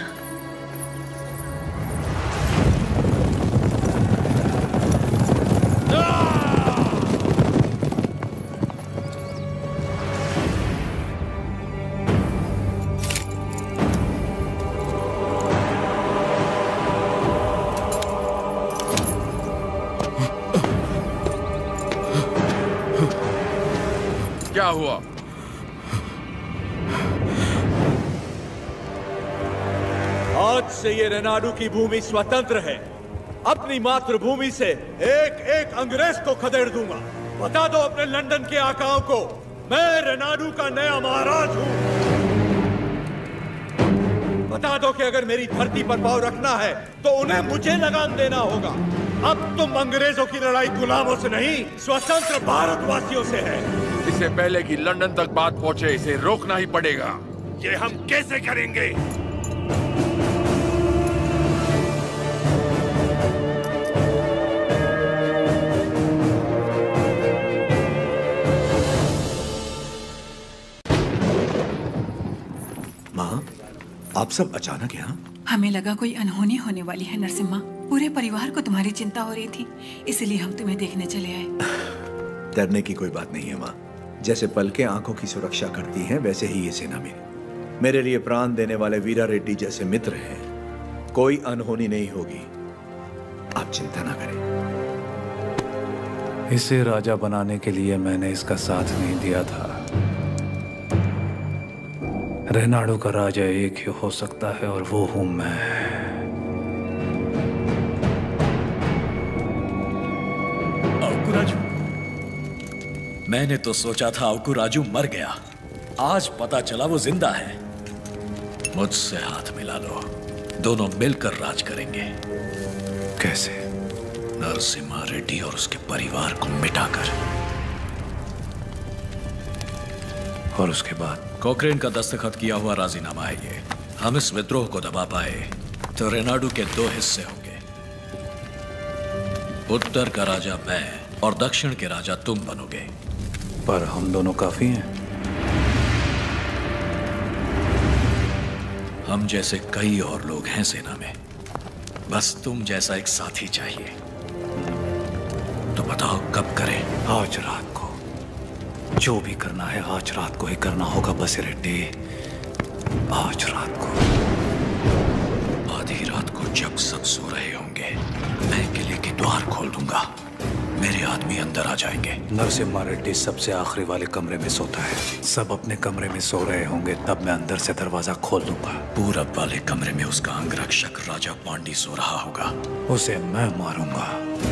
क्या हुआ? आज से ये रेनाडू की भूमि स्वतंत्र है। अपनी मातृभूमि से एक एक अंग्रेज को खदेड़ दूंगा। बता दो अपने लंदन के आकाओं को, मैं रेनाडू का नया महाराज हूं। बता दो कि अगर मेरी धरती पर पांव रखना है तो उन्हें मुझे लगाम देना होगा। अब तुम अंग्रेजों की लड़ाई गुलामों से नहीं, स्वतंत्र भारतवासियों से है। इससे पहले कि लंदन तक बात पहुंचे, इसे रोकना ही पड़ेगा। ये हम कैसे करेंगे? माँ, आप सब अचानक यहाँ? हमें लगा कोई अनहोनी होने वाली है नरसिम्हा। पूरे परिवार को तुम्हारी चिंता हो रही थी, इसलिए हम तुम्हें देखने चले आए। डरने की कोई बात नहीं है माँ। जैसे पलकें आंखों की सुरक्षा करती हैं, वैसे ही ये सेना मेरे लिए प्राण देने वाले वीरा रेड्डी जैसे मित्र हैं। कोई अनहोनी नहीं होगी, आप चिंता ना करें। इसे राजा बनाने के लिए मैंने इसका साथ नहीं दिया था। रेनाडू का राजा एक ही हो सकता है और वो हूं मैं। राजू, मैंने तो सोचा था अवकु राजू मर गया, आज पता चला वो जिंदा है। मुझसे हाथ मिला लो, दोनों मिलकर राज करेंगे। कैसे? नरसिम्हा रेड्डी और उसके परिवार को मिटाकर। और उसके बाद? कोक्रेन का दस्तखत किया हुआ राजीनामा है ये। हम इस विद्रोह को दबा पाए तो रेनाडू के दो हिस्से होंगे। उत्तर का राजा मैं और दक्षिण के राजा तुम बनोगे। पर हम दोनों काफी हैं। हम जैसे कई और लोग हैं सेना में, बस तुम जैसा एक साथी चाहिए। तो बताओ कब करें? आज रात को। जो भी करना है आज रात को ही करना होगा बस रेड्डी, आज रात को। आधी रात को जब सब सो रहे होंगे, मैं किले के द्वार खोल दूंगा। मेरे आदमी अंदर आ जाएंगे। नरसिम्हा रेड्डी सबसे आखिरी वाले कमरे में सोता है। सब अपने कमरे में सो रहे होंगे, तब मैं अंदर से दरवाजा खोल दूंगा। पूरब वाले कमरे में उसका अंगरक्षक राजा पांडी सो रहा होगा। उसे मैं मारूंगा।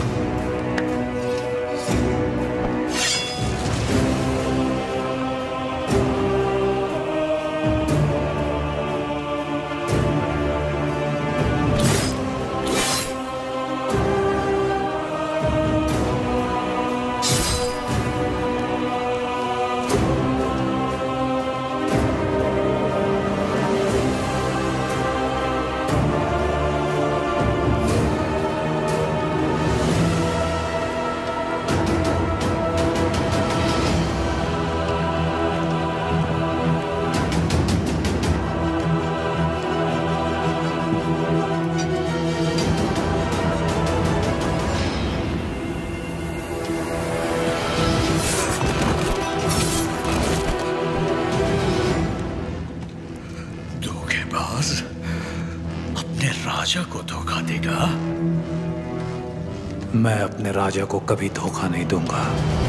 मैं अपने राजा को कभी धोखा नहीं दूंगा।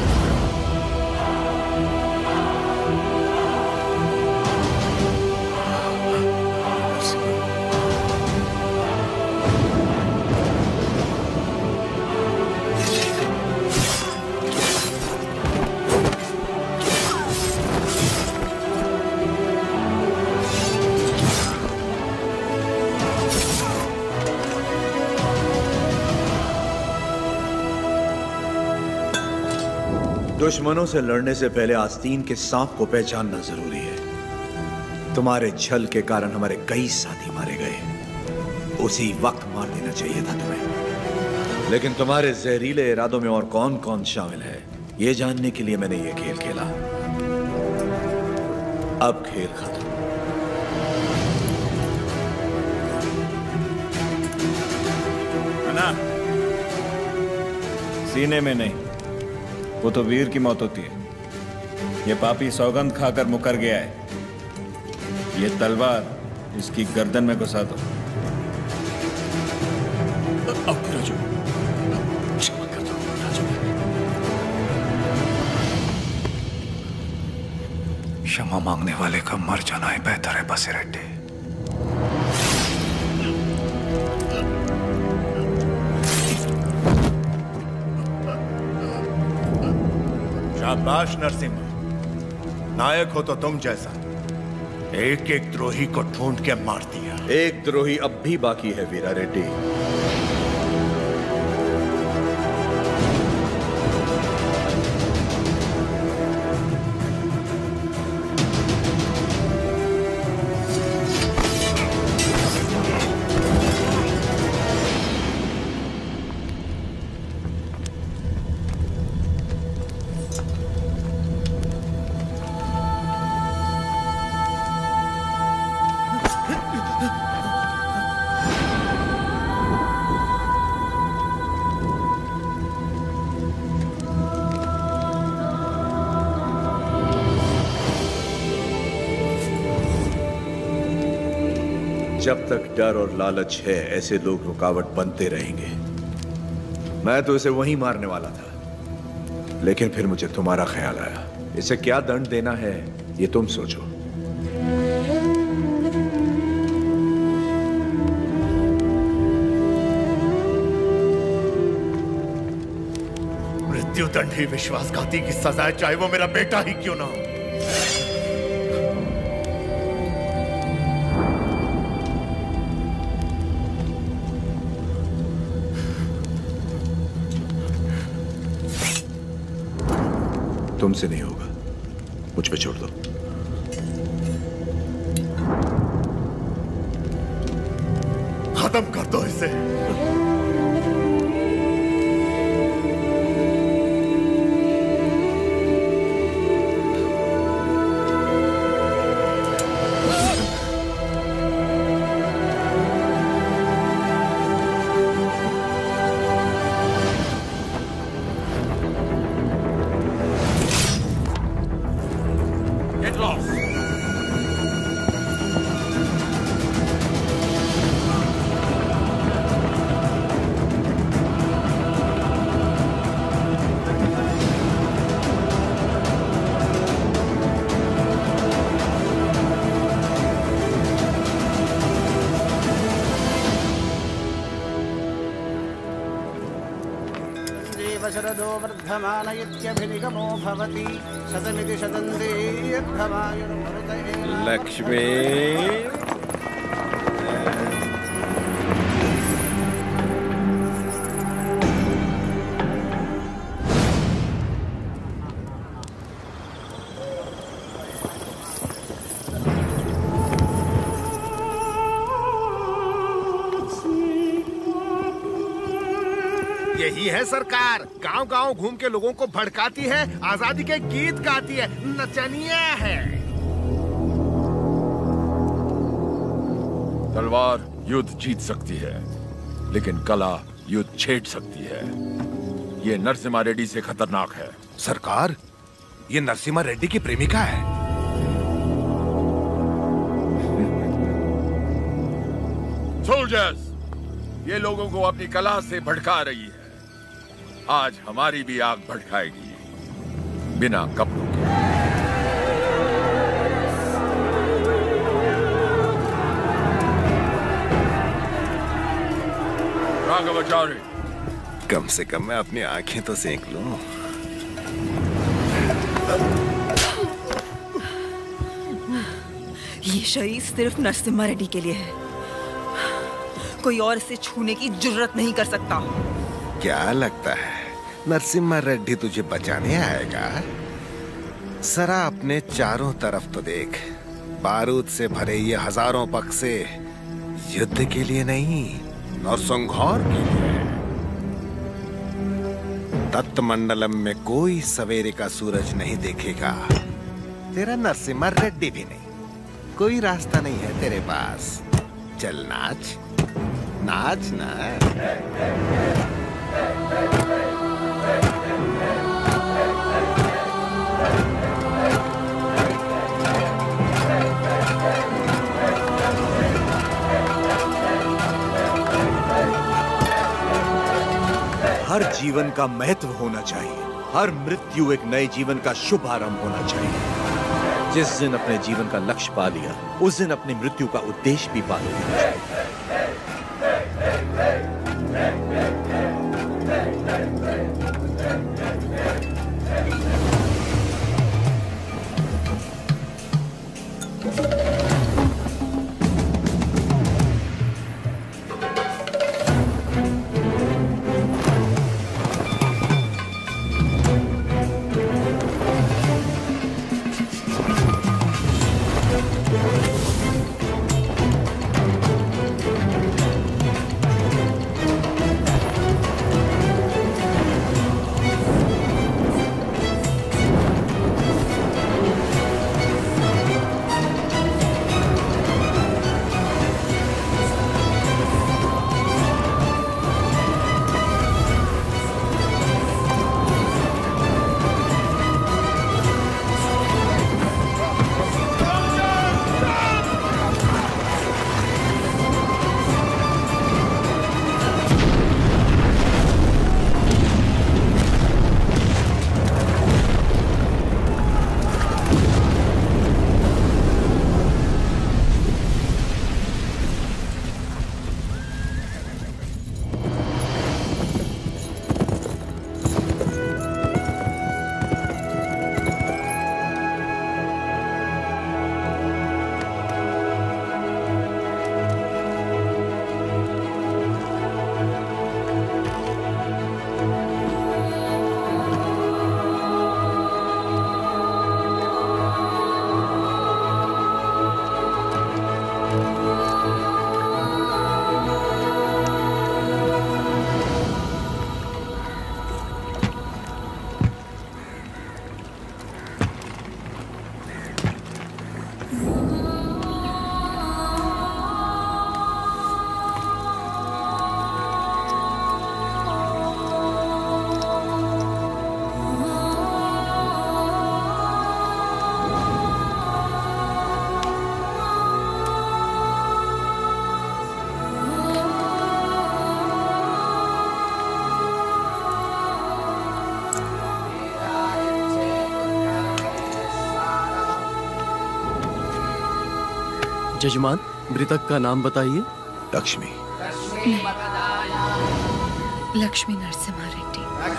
दुश्मनों से लड़ने से पहले आस्तीन के सांप को पहचानना जरूरी है। तुम्हारे छल के कारण हमारे कई साथी मारे गए। उसी वक्त मार देना चाहिए था तुम्हें। लेकिन तुम्हारे जहरीले इरादों में और कौन कौन शामिल है, ये जानने के लिए मैंने ये खेल खेला। अब खेल खत्म। ना सीने में नहीं, वो तो वीर की मौत होती है। ये पापी सौगंध खाकर मुकर गया है। ये तलवार इसकी गर्दन में घुसा दो। राजू, क्षमा कर दो राजू। क्षमा मांगने वाले का मर जाना ही बेहतर है बसिरेड्डी। शाबाश नरसिम्हा, नायक हो तो तुम जैसा एक एक द्रोही को ढूंढ के मार दिया। एक द्रोही अब भी बाकी है वीरा रेड्डी। जब तक डर और लालच है, ऐसे लोग रुकावट बनते रहेंगे। मैं तो इसे वहीं मारने वाला था, लेकिन फिर मुझे तुम्हारा ख्याल आया। इसे क्या दंड देना है, ये तुम सोचो। मृत्युदंड ही विश्वासघाती की सजा है, चाहे वो मेरा बेटा ही क्यों ना हो। तुमसे नहीं होगा, मुझ पे छोड़ दो। खत्म कर दो इसे। शरदो वर्धमानयत्यभिनिगमो भवति शतमिति शतन्देर्भवायुर्भवते लक्ष्मी यही है सरकार, गांव गांव घूम के लोगों को भड़काती है, आजादी के गीत गाती है, नचनिया है। तलवार युद्ध जीत सकती है, लेकिन कला युद्ध छेड़ सकती है। ये नरसिम्हा रेड्डी से खतरनाक है। सरकार, ये नरसिम्हा रेड्डी की प्रेमिका है। सोल्जर्स, ये लोगों को अपनी कला से भड़का रही है। आज हमारी भी आग भड़काएगी, बिना कपड़ों के। राघवाचार्य, कम से कम मैं अपनी आंखें तो सेक लूं। ये शरीर सिर्फ नरसिम्हा रेड्डी के लिए है, कोई और इसे छूने की जुर्रत नहीं कर सकता। क्या लगता है नरसिम्हा रेड्डी तुझे बचाने आएगा? जरा अपने चारों तरफ तो देख, बारूद से भरे ये हजारों बक्से युद्ध के लिए नहीं, नरसंहार के लिए। दत्त मंडलम में कोई सवेरे का सूरज नहीं देखेगा, तेरा नरसिम्हा रेड्डी भी नहीं। कोई रास्ता नहीं है तेरे पास। चल नाच नाच ना। हर जीवन का महत्व होना चाहिए, हर मृत्यु एक नए जीवन का शुभ आरंभ होना चाहिए। जिस दिन अपने जीवन का लक्ष्य पा लिया, उस दिन अपनी मृत्यु का उद्देश्य भी पा लिया। जजमान, मृतक का नाम बताइए। लक्ष्मी। लक्ष्मी नरसिम्हा रेड्डी।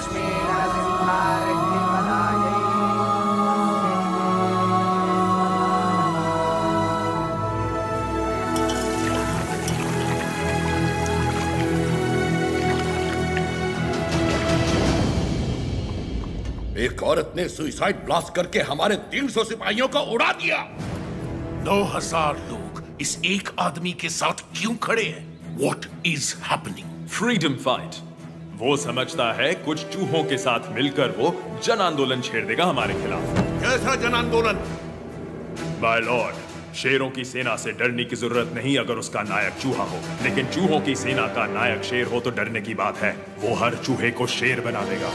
एक औरत ने सुसाइड ब्लास्ट करके हमारे 300 सिपाहियों को उड़ा दिया। 9000 लोग इस एक आदमी के साथ क्यों खड़े हैं? What is happening? Freedom fight. वो समझता है कुछ चूहों के साथ मिलकर वो जन आंदोलन छेड़ देगा हमारे खिलाफ। कैसा जन आंदोलन? माय लॉर्ड, शेरों की सेना से डरने की जरूरत नहीं अगर उसका नायक चूहा हो, लेकिन चूहों की सेना का नायक शेर हो तो डरने की बात है। वो हर चूहे को शेर बना देगा।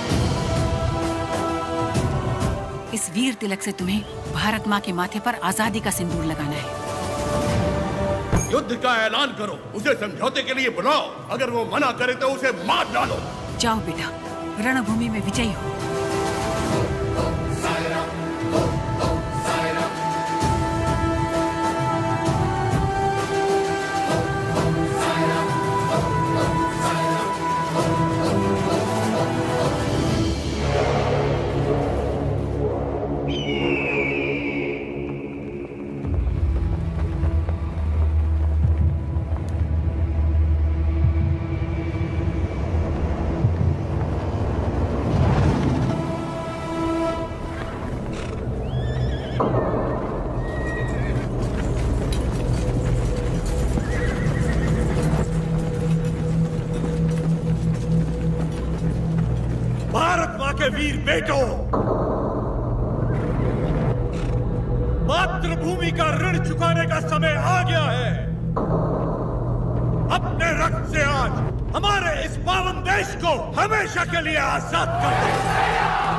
इस वीर तिलक से तुम्हें भारत माँ के माथे पर आजादी का सिंदूर लगाना है। युद्ध का ऐलान करो, उसे समझौते के लिए बुलाओ। अगर वो मना करे तो उसे मार डालो। जाओ बेटा, रणभूमि में विजयी हो। के वीर बेटों, मातृभूमि का ऋण चुकाने का समय आ गया है। अपने रक्त से आज हमारे इस पावन देश को हमेशा के लिए आजाद कर दो।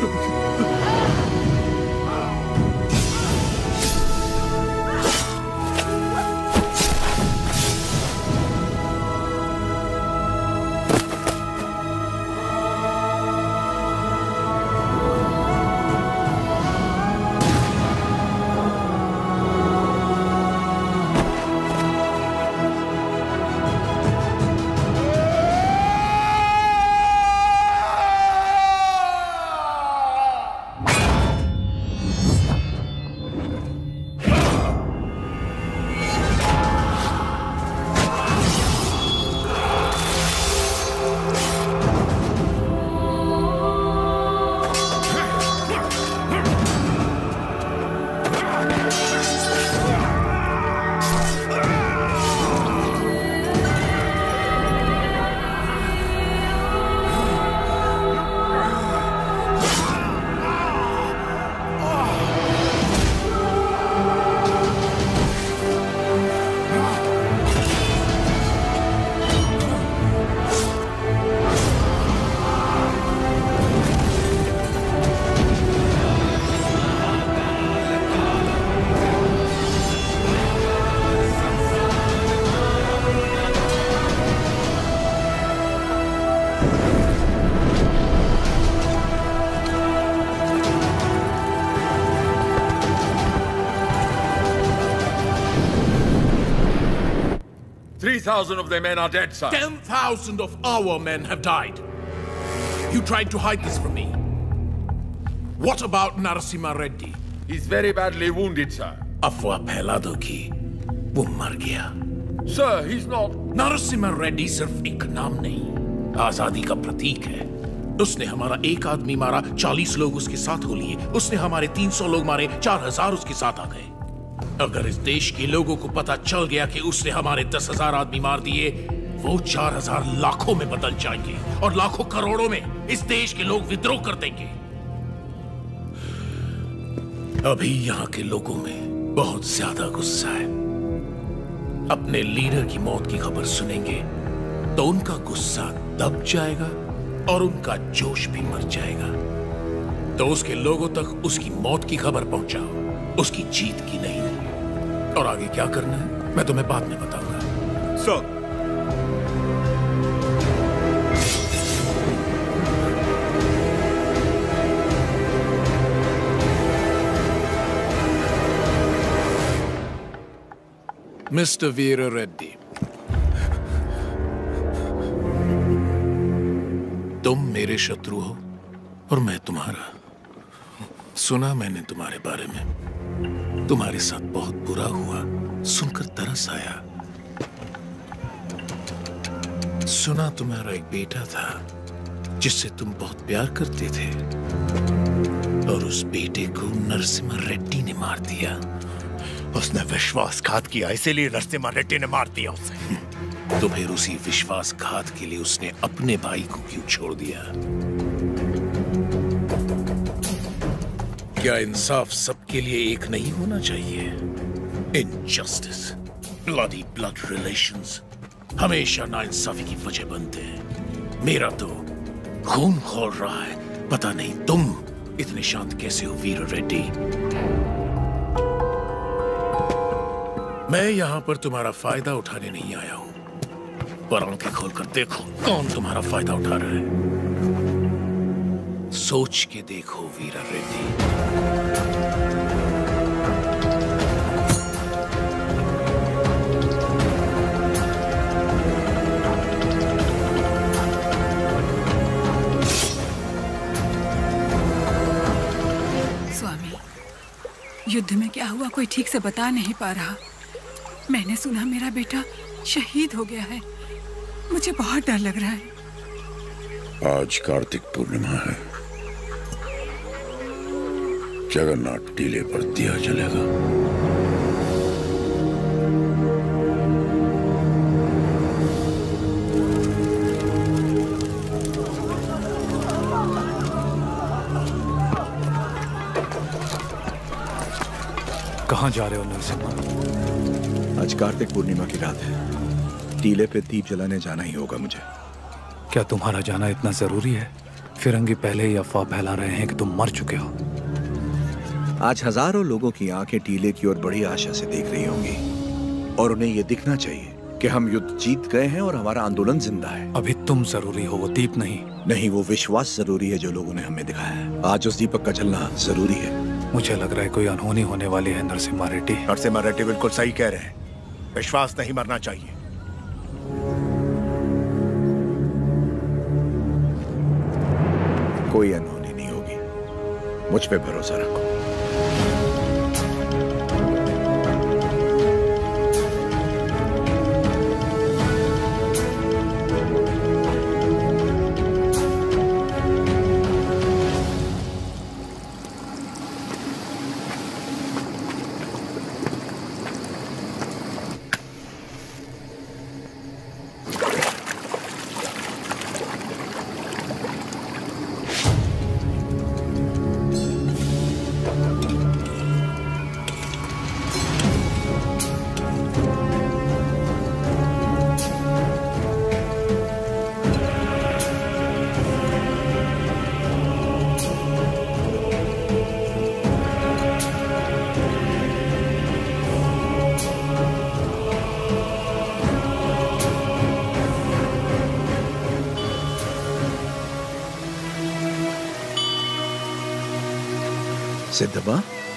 3,000 of their men are dead, sir. 10,000 of our men have died. You tried to hide this from me. What about Narasimha Reddy? He's very badly wounded, sir. अफवाह फैला दो कि वो मर गया। Sir, he's not. Narasimha Reddy सिर्फ एक नाम नहीं, आजादी का प्रतीक है। उसने हमारा एक आदमी मारा, 40 लोग उसके साथ हो लिए। उसने हमारे 300 लोग मारे, 4000 उसके साथ आ गए। अगर इस देश के लोगों को पता चल गया कि उसने हमारे 10,000 आदमी मार दिए, वो 4000 लाखों में बदल जाएंगे और लाखों करोड़ों में इस देश के लोग विद्रोह कर देंगे। अभी यहाँ के लोगों में बहुत ज्यादा गुस्सा है। अपने लीडर की मौत की खबर सुनेंगे तो उनका गुस्सा दब जाएगा और उनका जोश भी मर जाएगा। तो उसके लोगों तक उसकी मौत की खबर पहुंचाओ, उसकी जीत की नहीं। और आगे क्या करना है मैं तुम्हें बाद में बताऊंगा। सर, मिस्टर वीर रेड्डी, तुम मेरे शत्रु हो और मैं तुम्हारा। सुना मैंने तुम्हारे बारे में, तुम्हारे साथ बहुत बुरा हुआ, सुनकर तरस आया। सुना तुम्हारा एक बेटा था जिससे तुम बहुत प्यार करते थे और उस बेटे को नरसिम्हा रेड्डी ने मार दिया। उसने विश्वासघात किया, इसीलिए नरसिम्हा रेड्डी ने मार दिया उसे। तो फिर उसी विश्वासघात के लिए उसने अपने भाई को क्यों छोड़ दिया? क्या इंसाफ सबके लिए एक नहीं होना चाहिए? इनजस्टिस, ब्लडी ब्लड रिलेशंस हमेशा नाइंसाफी की वजह बनते हैं। मेरा तो खून खौल रहा है। पता नहीं तुम इतने शांत कैसे हो वीर रेड्डी। मैं यहां पर तुम्हारा फायदा उठाने नहीं आया हूं, पर आंखें खोलकर देखो कौन तुम्हारा फायदा उठा रहा है। सोच के देखो वीर रेड्डी। स्वामी, युद्ध में क्या हुआ कोई ठीक से बता नहीं पा रहा। मैंने सुना मेरा बेटा शहीद हो गया है। मुझे बहुत डर लग रहा है। आज कार्तिक पूर्णिमा है। जगन्नाथ टीले पर दिया जलेगा। कहाँ जा रहे हो नरसिम्हा? आज कार्तिक पूर्णिमा की रात है। टीले पे दीप जलाने जाना ही होगा मुझे। क्या तुम्हारा जाना इतना जरूरी है? फिरंगी पहले ही अफवाह फैला रहे हैं कि तुम मर चुके हो। आज हजारों लोगों की आंखें टीले की ओर बड़ी आशा से देख रही होंगी और उन्हें यह दिखना चाहिए कि हम युद्ध जीत गए हैं और हमारा आंदोलन जिंदा है। अभी तुम जरूरी हो, वो दीप नहीं। नहीं, वो विश्वास जरूरी है जो लोगों ने हमें दिखाया है। आज उस दीपक का जलना जरूरी है। मुझे लग रहा है कोई अनहोनी होने वाली है नरसिम्हा रेड्डी। नरसिम्हा रेड्डी बिल्कुल सही कह रहे हैं। विश्वास नहीं मरना चाहिए। कोई अनहोनी नहीं होगी, मुझ पे भरोसा रखो। सिद्धम्मा,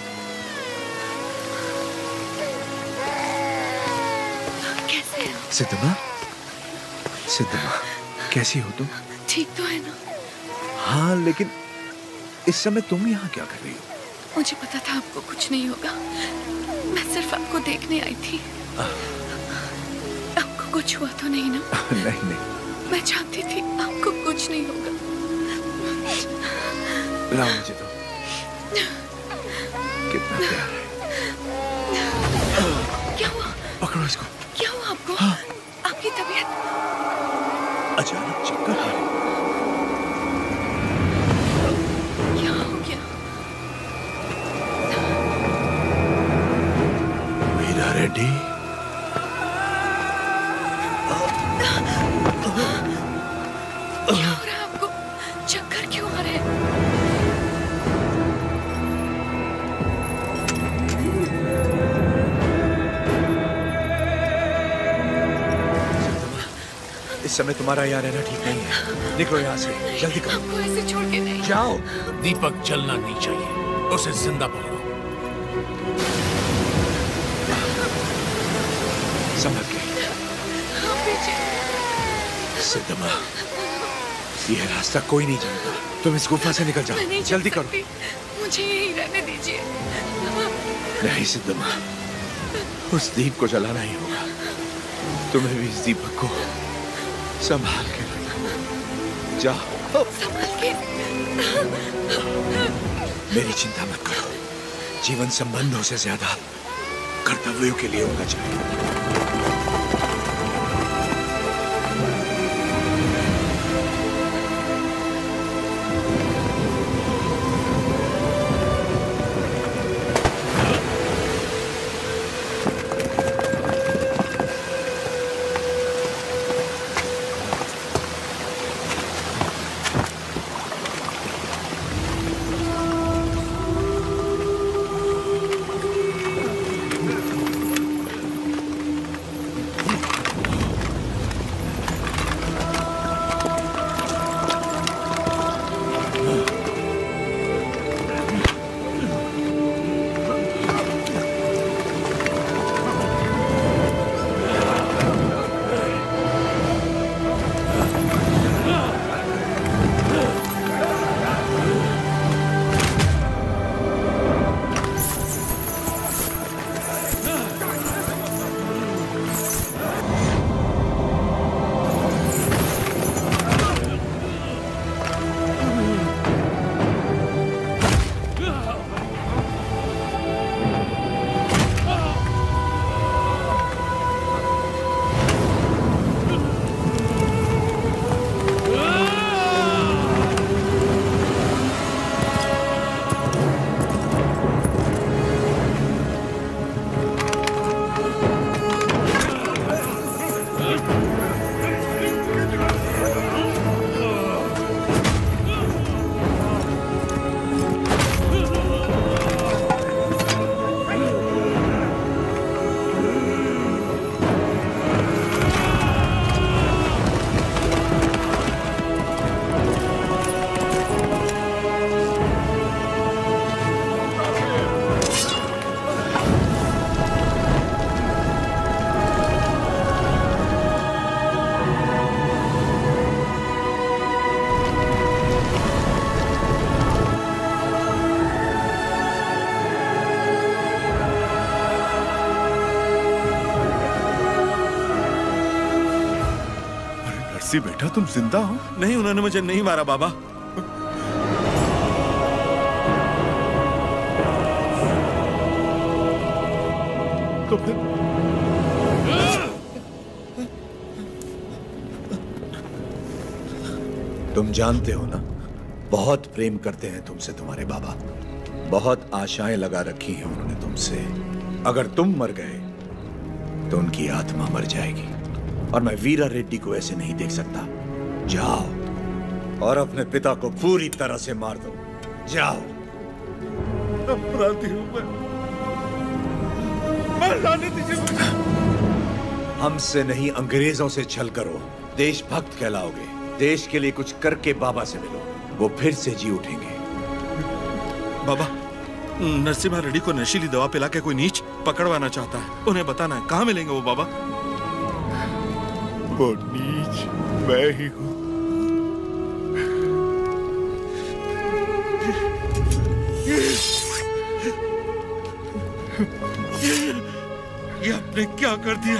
कैसे हो? सिद्धम्मा, सिद्धम्मा, कैसी हो तुम? ठीक तो है ना? हाँ, लेकिन इस समय तुम यहाँ क्या कर रही हो? मुझे पता था आपको कुछ नहीं होगा। मैं सिर्फ आपको देखने आई थी। आपको कुछ हुआ तो नहीं ना? नहीं नहीं। मैं जानती थी आपको कुछ नहीं होगा। लाओ मुझे तो। कितना प्यार है। क्या हुआ? पकड़ो इसको। क्या हुआ आपको? हाँ। आपकी तबीयत? अचानक चक्कर आ रहे। क्या हो गया? मीरा रेड्डी, क्या हो रहा है आपको? चक्कर क्यों आ रहे हैं? इस समय तुम्हारा यहाँ रहना ठीक नहीं है। निकलो यहाँ से, जल्दी करो। आपको ऐसे छोड़ के नहीं जाओ। दीपक जलना नहीं चाहिए, उसे जिंदा पकड़ो। संभल के। सिद्धम्मा, यह रास्ता कोई नहीं जानता। तुम इस गुफा से निकल जाओ, जल्दी करो। मुझे यहीं रहने दीजिए। नहीं सिद्धम्मा, उस दीप को जलाना ही होगा। तुम्हें भी इस दीपक को संभाल के रखो। जाओ। संभाल के। मेरी चिंता मत करो। जीवन संबंधों से ज्यादा कर्तव्यों के लिए होना चाहिए। नरसी बेटा, तुम जिंदा हो? नहीं, उन्होंने मुझे नहीं मारा बाबा। तो फिर तुम जानते हो ना, बहुत प्रेम करते हैं तुमसे तुम्हारे बाबा। बहुत आशाएं लगा रखी हैं उन्होंने तुमसे। अगर तुम मर गए तो उनकी आत्मा मर जाएगी, और मैं वीरा रेड्डी को ऐसे नहीं देख सकता। जाओ और अपने पिता को पूरी तरह से मार दो। जाओ। अपराधी हूं मैं। लाने दीजिए मुझे। हमसे नहीं, अंग्रेजों से छल करो, देशभक्त कहलाओगे। देश के लिए कुछ करके बाबा से मिलो, वो फिर से जी उठेंगे। बाबा, नरसिम्हा रेड्डी को नशीली दवा पिला के कोई नीच पकड़वाना चाहता है। उन्हें बताना है कहाँ मिलेंगे वो बाबा। वो नीच मैं ही हूं। ये आपने क्या कर दिया?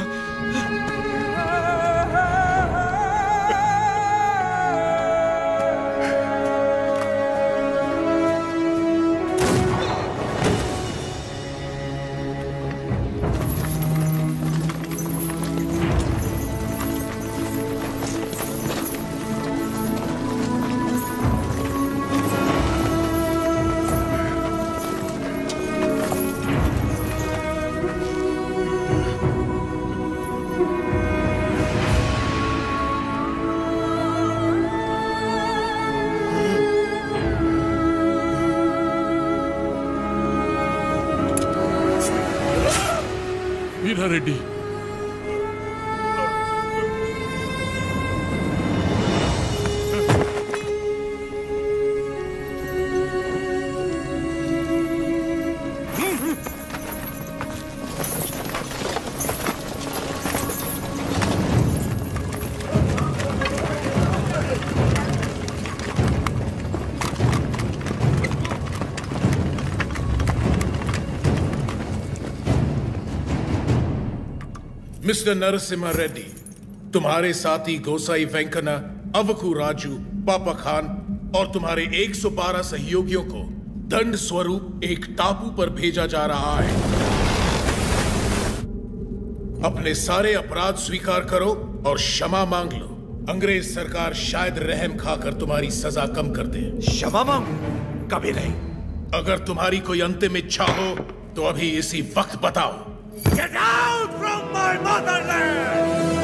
वीरा रेड्डी, मिस्टर नरसिम्हा रेड्डी, तुम्हारे साथी गोसाई वेंकना, अवकू राजू, पापा खान और तुम्हारे 112 सहयोगियों को दंड स्वरूप एक टापू पर भेजा जा रहा है। अपने सारे अपराध स्वीकार करो और क्षमा मांग लो। अंग्रेज सरकार शायद रहम खाकर तुम्हारी सजा कम कर दे। क्षमा मांगो? कभी नहीं। अगर तुम्हारी कोई अंतिम इच्छा हो तो अभी इसी वक्त बताओ। Get out from my motherland!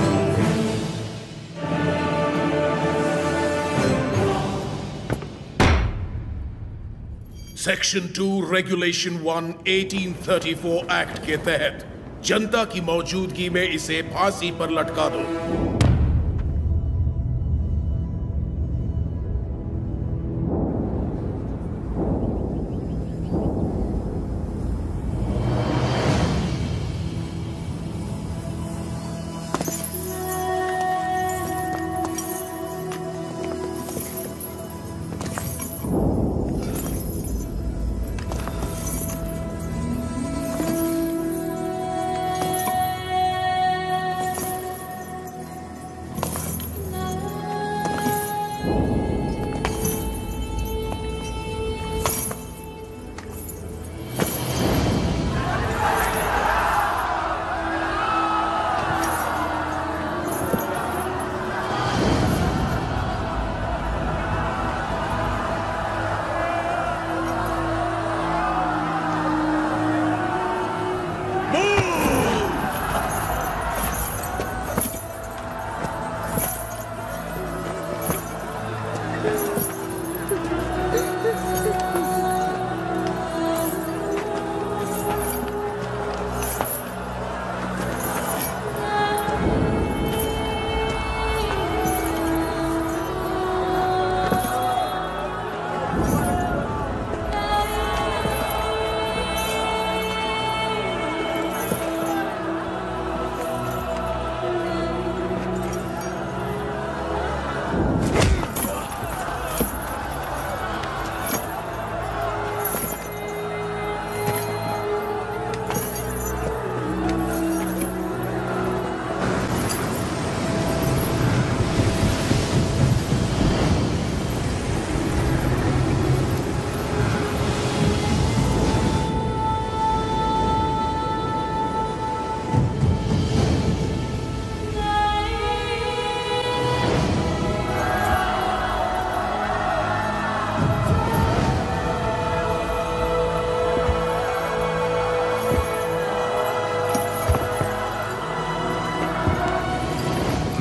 Section 2 regulation 1 1834 act के तहत जनता की मौजूदगी में इसे फांसी पर लटका दो।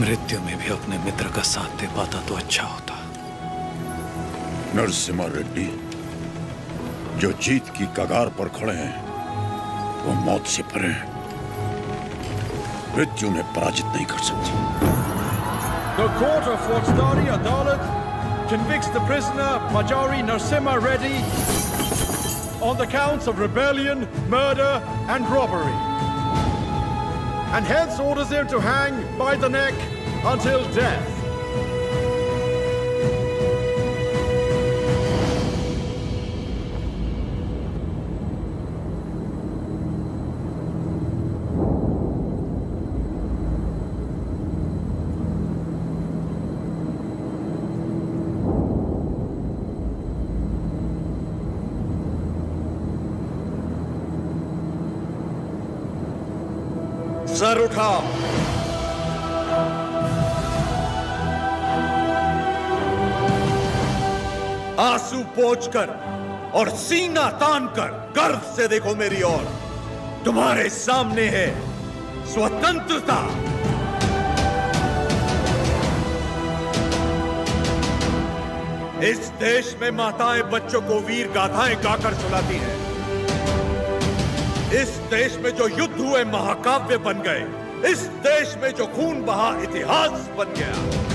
मृत्यु में भी अपने मित्र का साथ दे पाता तो अच्छा होता। नरसिम्हा रेड्डी जो जीत की कगार पर खड़े हैं वो मौत से परे हैं। मृत्यु उन्हें पराजित नहीं कर सकती। The court of Faujdari Adalat convicts the prisoner Majari Narasimha Reddy on the counts of rebellion, murder and robbery, and hence orders him to hang by the neck until death. सर उठाओ। आंसू पोंछकर और सीना तानकर गर्व से देखो मेरी ओर। तुम्हारे सामने है स्वतंत्रता। इस देश में माताएं बच्चों को वीर गाथाएं गाकर सुनाती हैं। इस देश में जो युद्ध हुए महाकाव्य बन गए। इस देश में जो खून बहा इतिहास बन गया।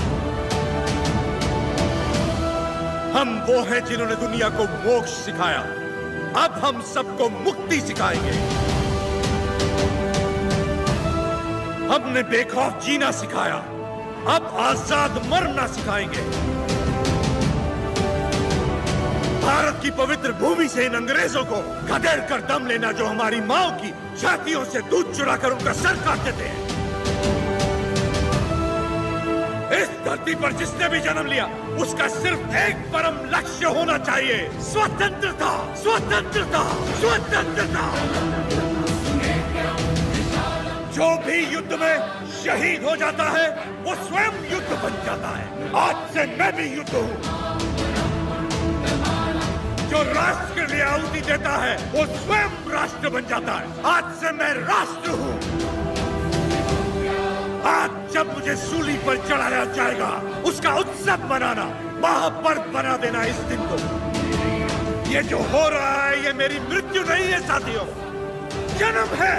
हम वो हैं जिन्होंने दुनिया को मोक्ष सिखाया। अब हम सबको मुक्ति सिखाएंगे। हमने बेखौफ जीना सिखाया, अब आजाद मरना सिखाएंगे। भारत की पवित्र भूमि से इन अंग्रेजों को खदेड़ कर दम लेना, जो हमारी माओ की छातियों से दूध चुराकर उनका सर काट देते हैं। इस धरती पर जिसने भी जन्म लिया उसका सिर्फ एक परम लक्ष्य होना चाहिए, स्वतंत्रता, स्वतंत्रता, स्वतंत्रता। जो भी युद्ध में शहीद हो जाता है वो स्वयं युद्ध बन जाता है। आज से मैं भी युद्ध हूँ। जो राष्ट्र के लिए आहुति देता है वो स्वयं राष्ट्र बन जाता है। आज से मैं राष्ट्र हूँ। आज जब मुझे सूली पर चढ़ाया जाएगा उसका उत्सव मनाना, महापर्व बना देना इस दिन को। ये जो हो रहा है ये मेरी मृत्यु नहीं है साथियों, जन्म है।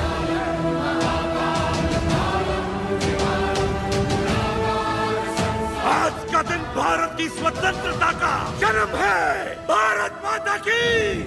आज का दिन भारत की स्वतंत्रता का जन्म है। भारत माता की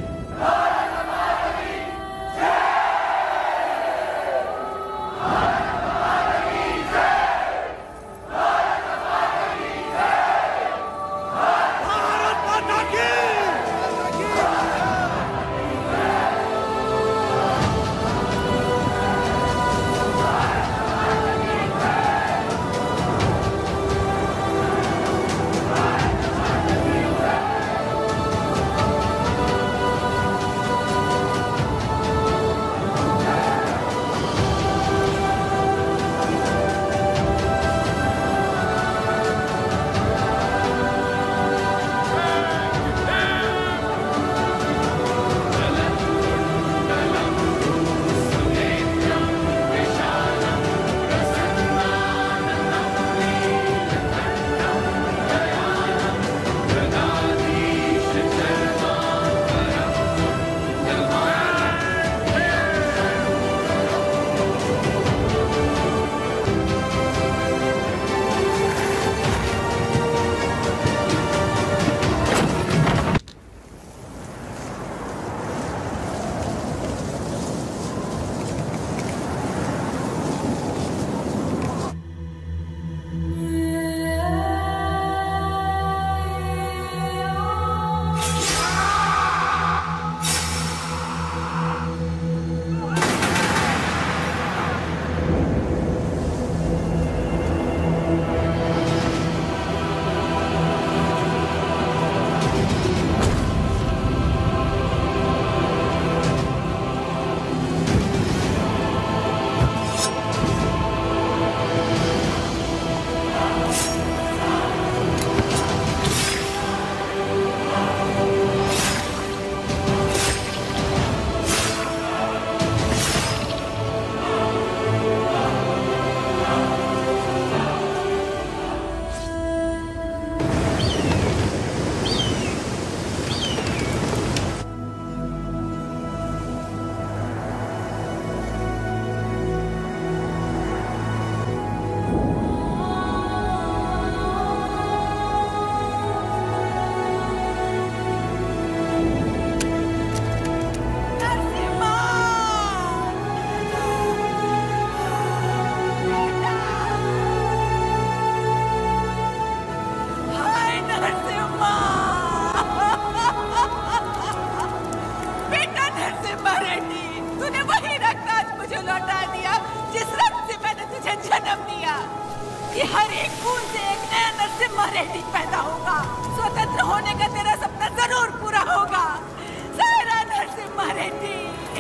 को लौटा दिया जिस रक्त से मैंने तुझे जन्म दिया। कि हर एक खून से एक नया नरसिम्हा रेड्डी पैदा होगा। स्वतंत्र होने का तेरा सपना जरूर पूरा होगा। सारा नरसिम्हा रेड्डी।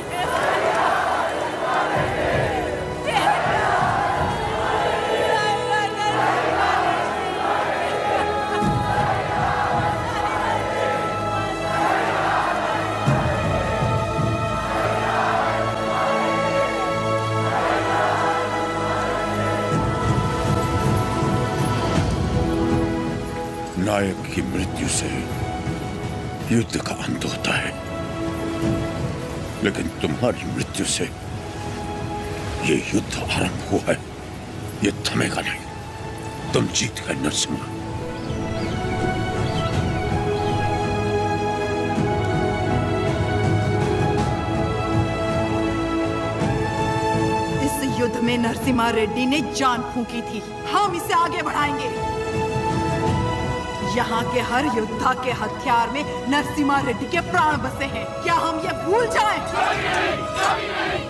नायक की मृत्यु से युद्ध का अंत होता है, लेकिन तुम्हारी मृत्यु से ये युद्ध आरंभ हुआ है। ये थमेगा नहीं। तुम जीत गए नरसिम्हा। इस युद्ध में नरसिम्हा रेड्डी ने जान फूंकी थी। हम इसे आगे बढ़ाएंगे। यहाँ के हर योद्धा के हथियार में नरसिम्हा रेड्डी के प्राण बसे हैं। क्या हम ये भूल जाएं?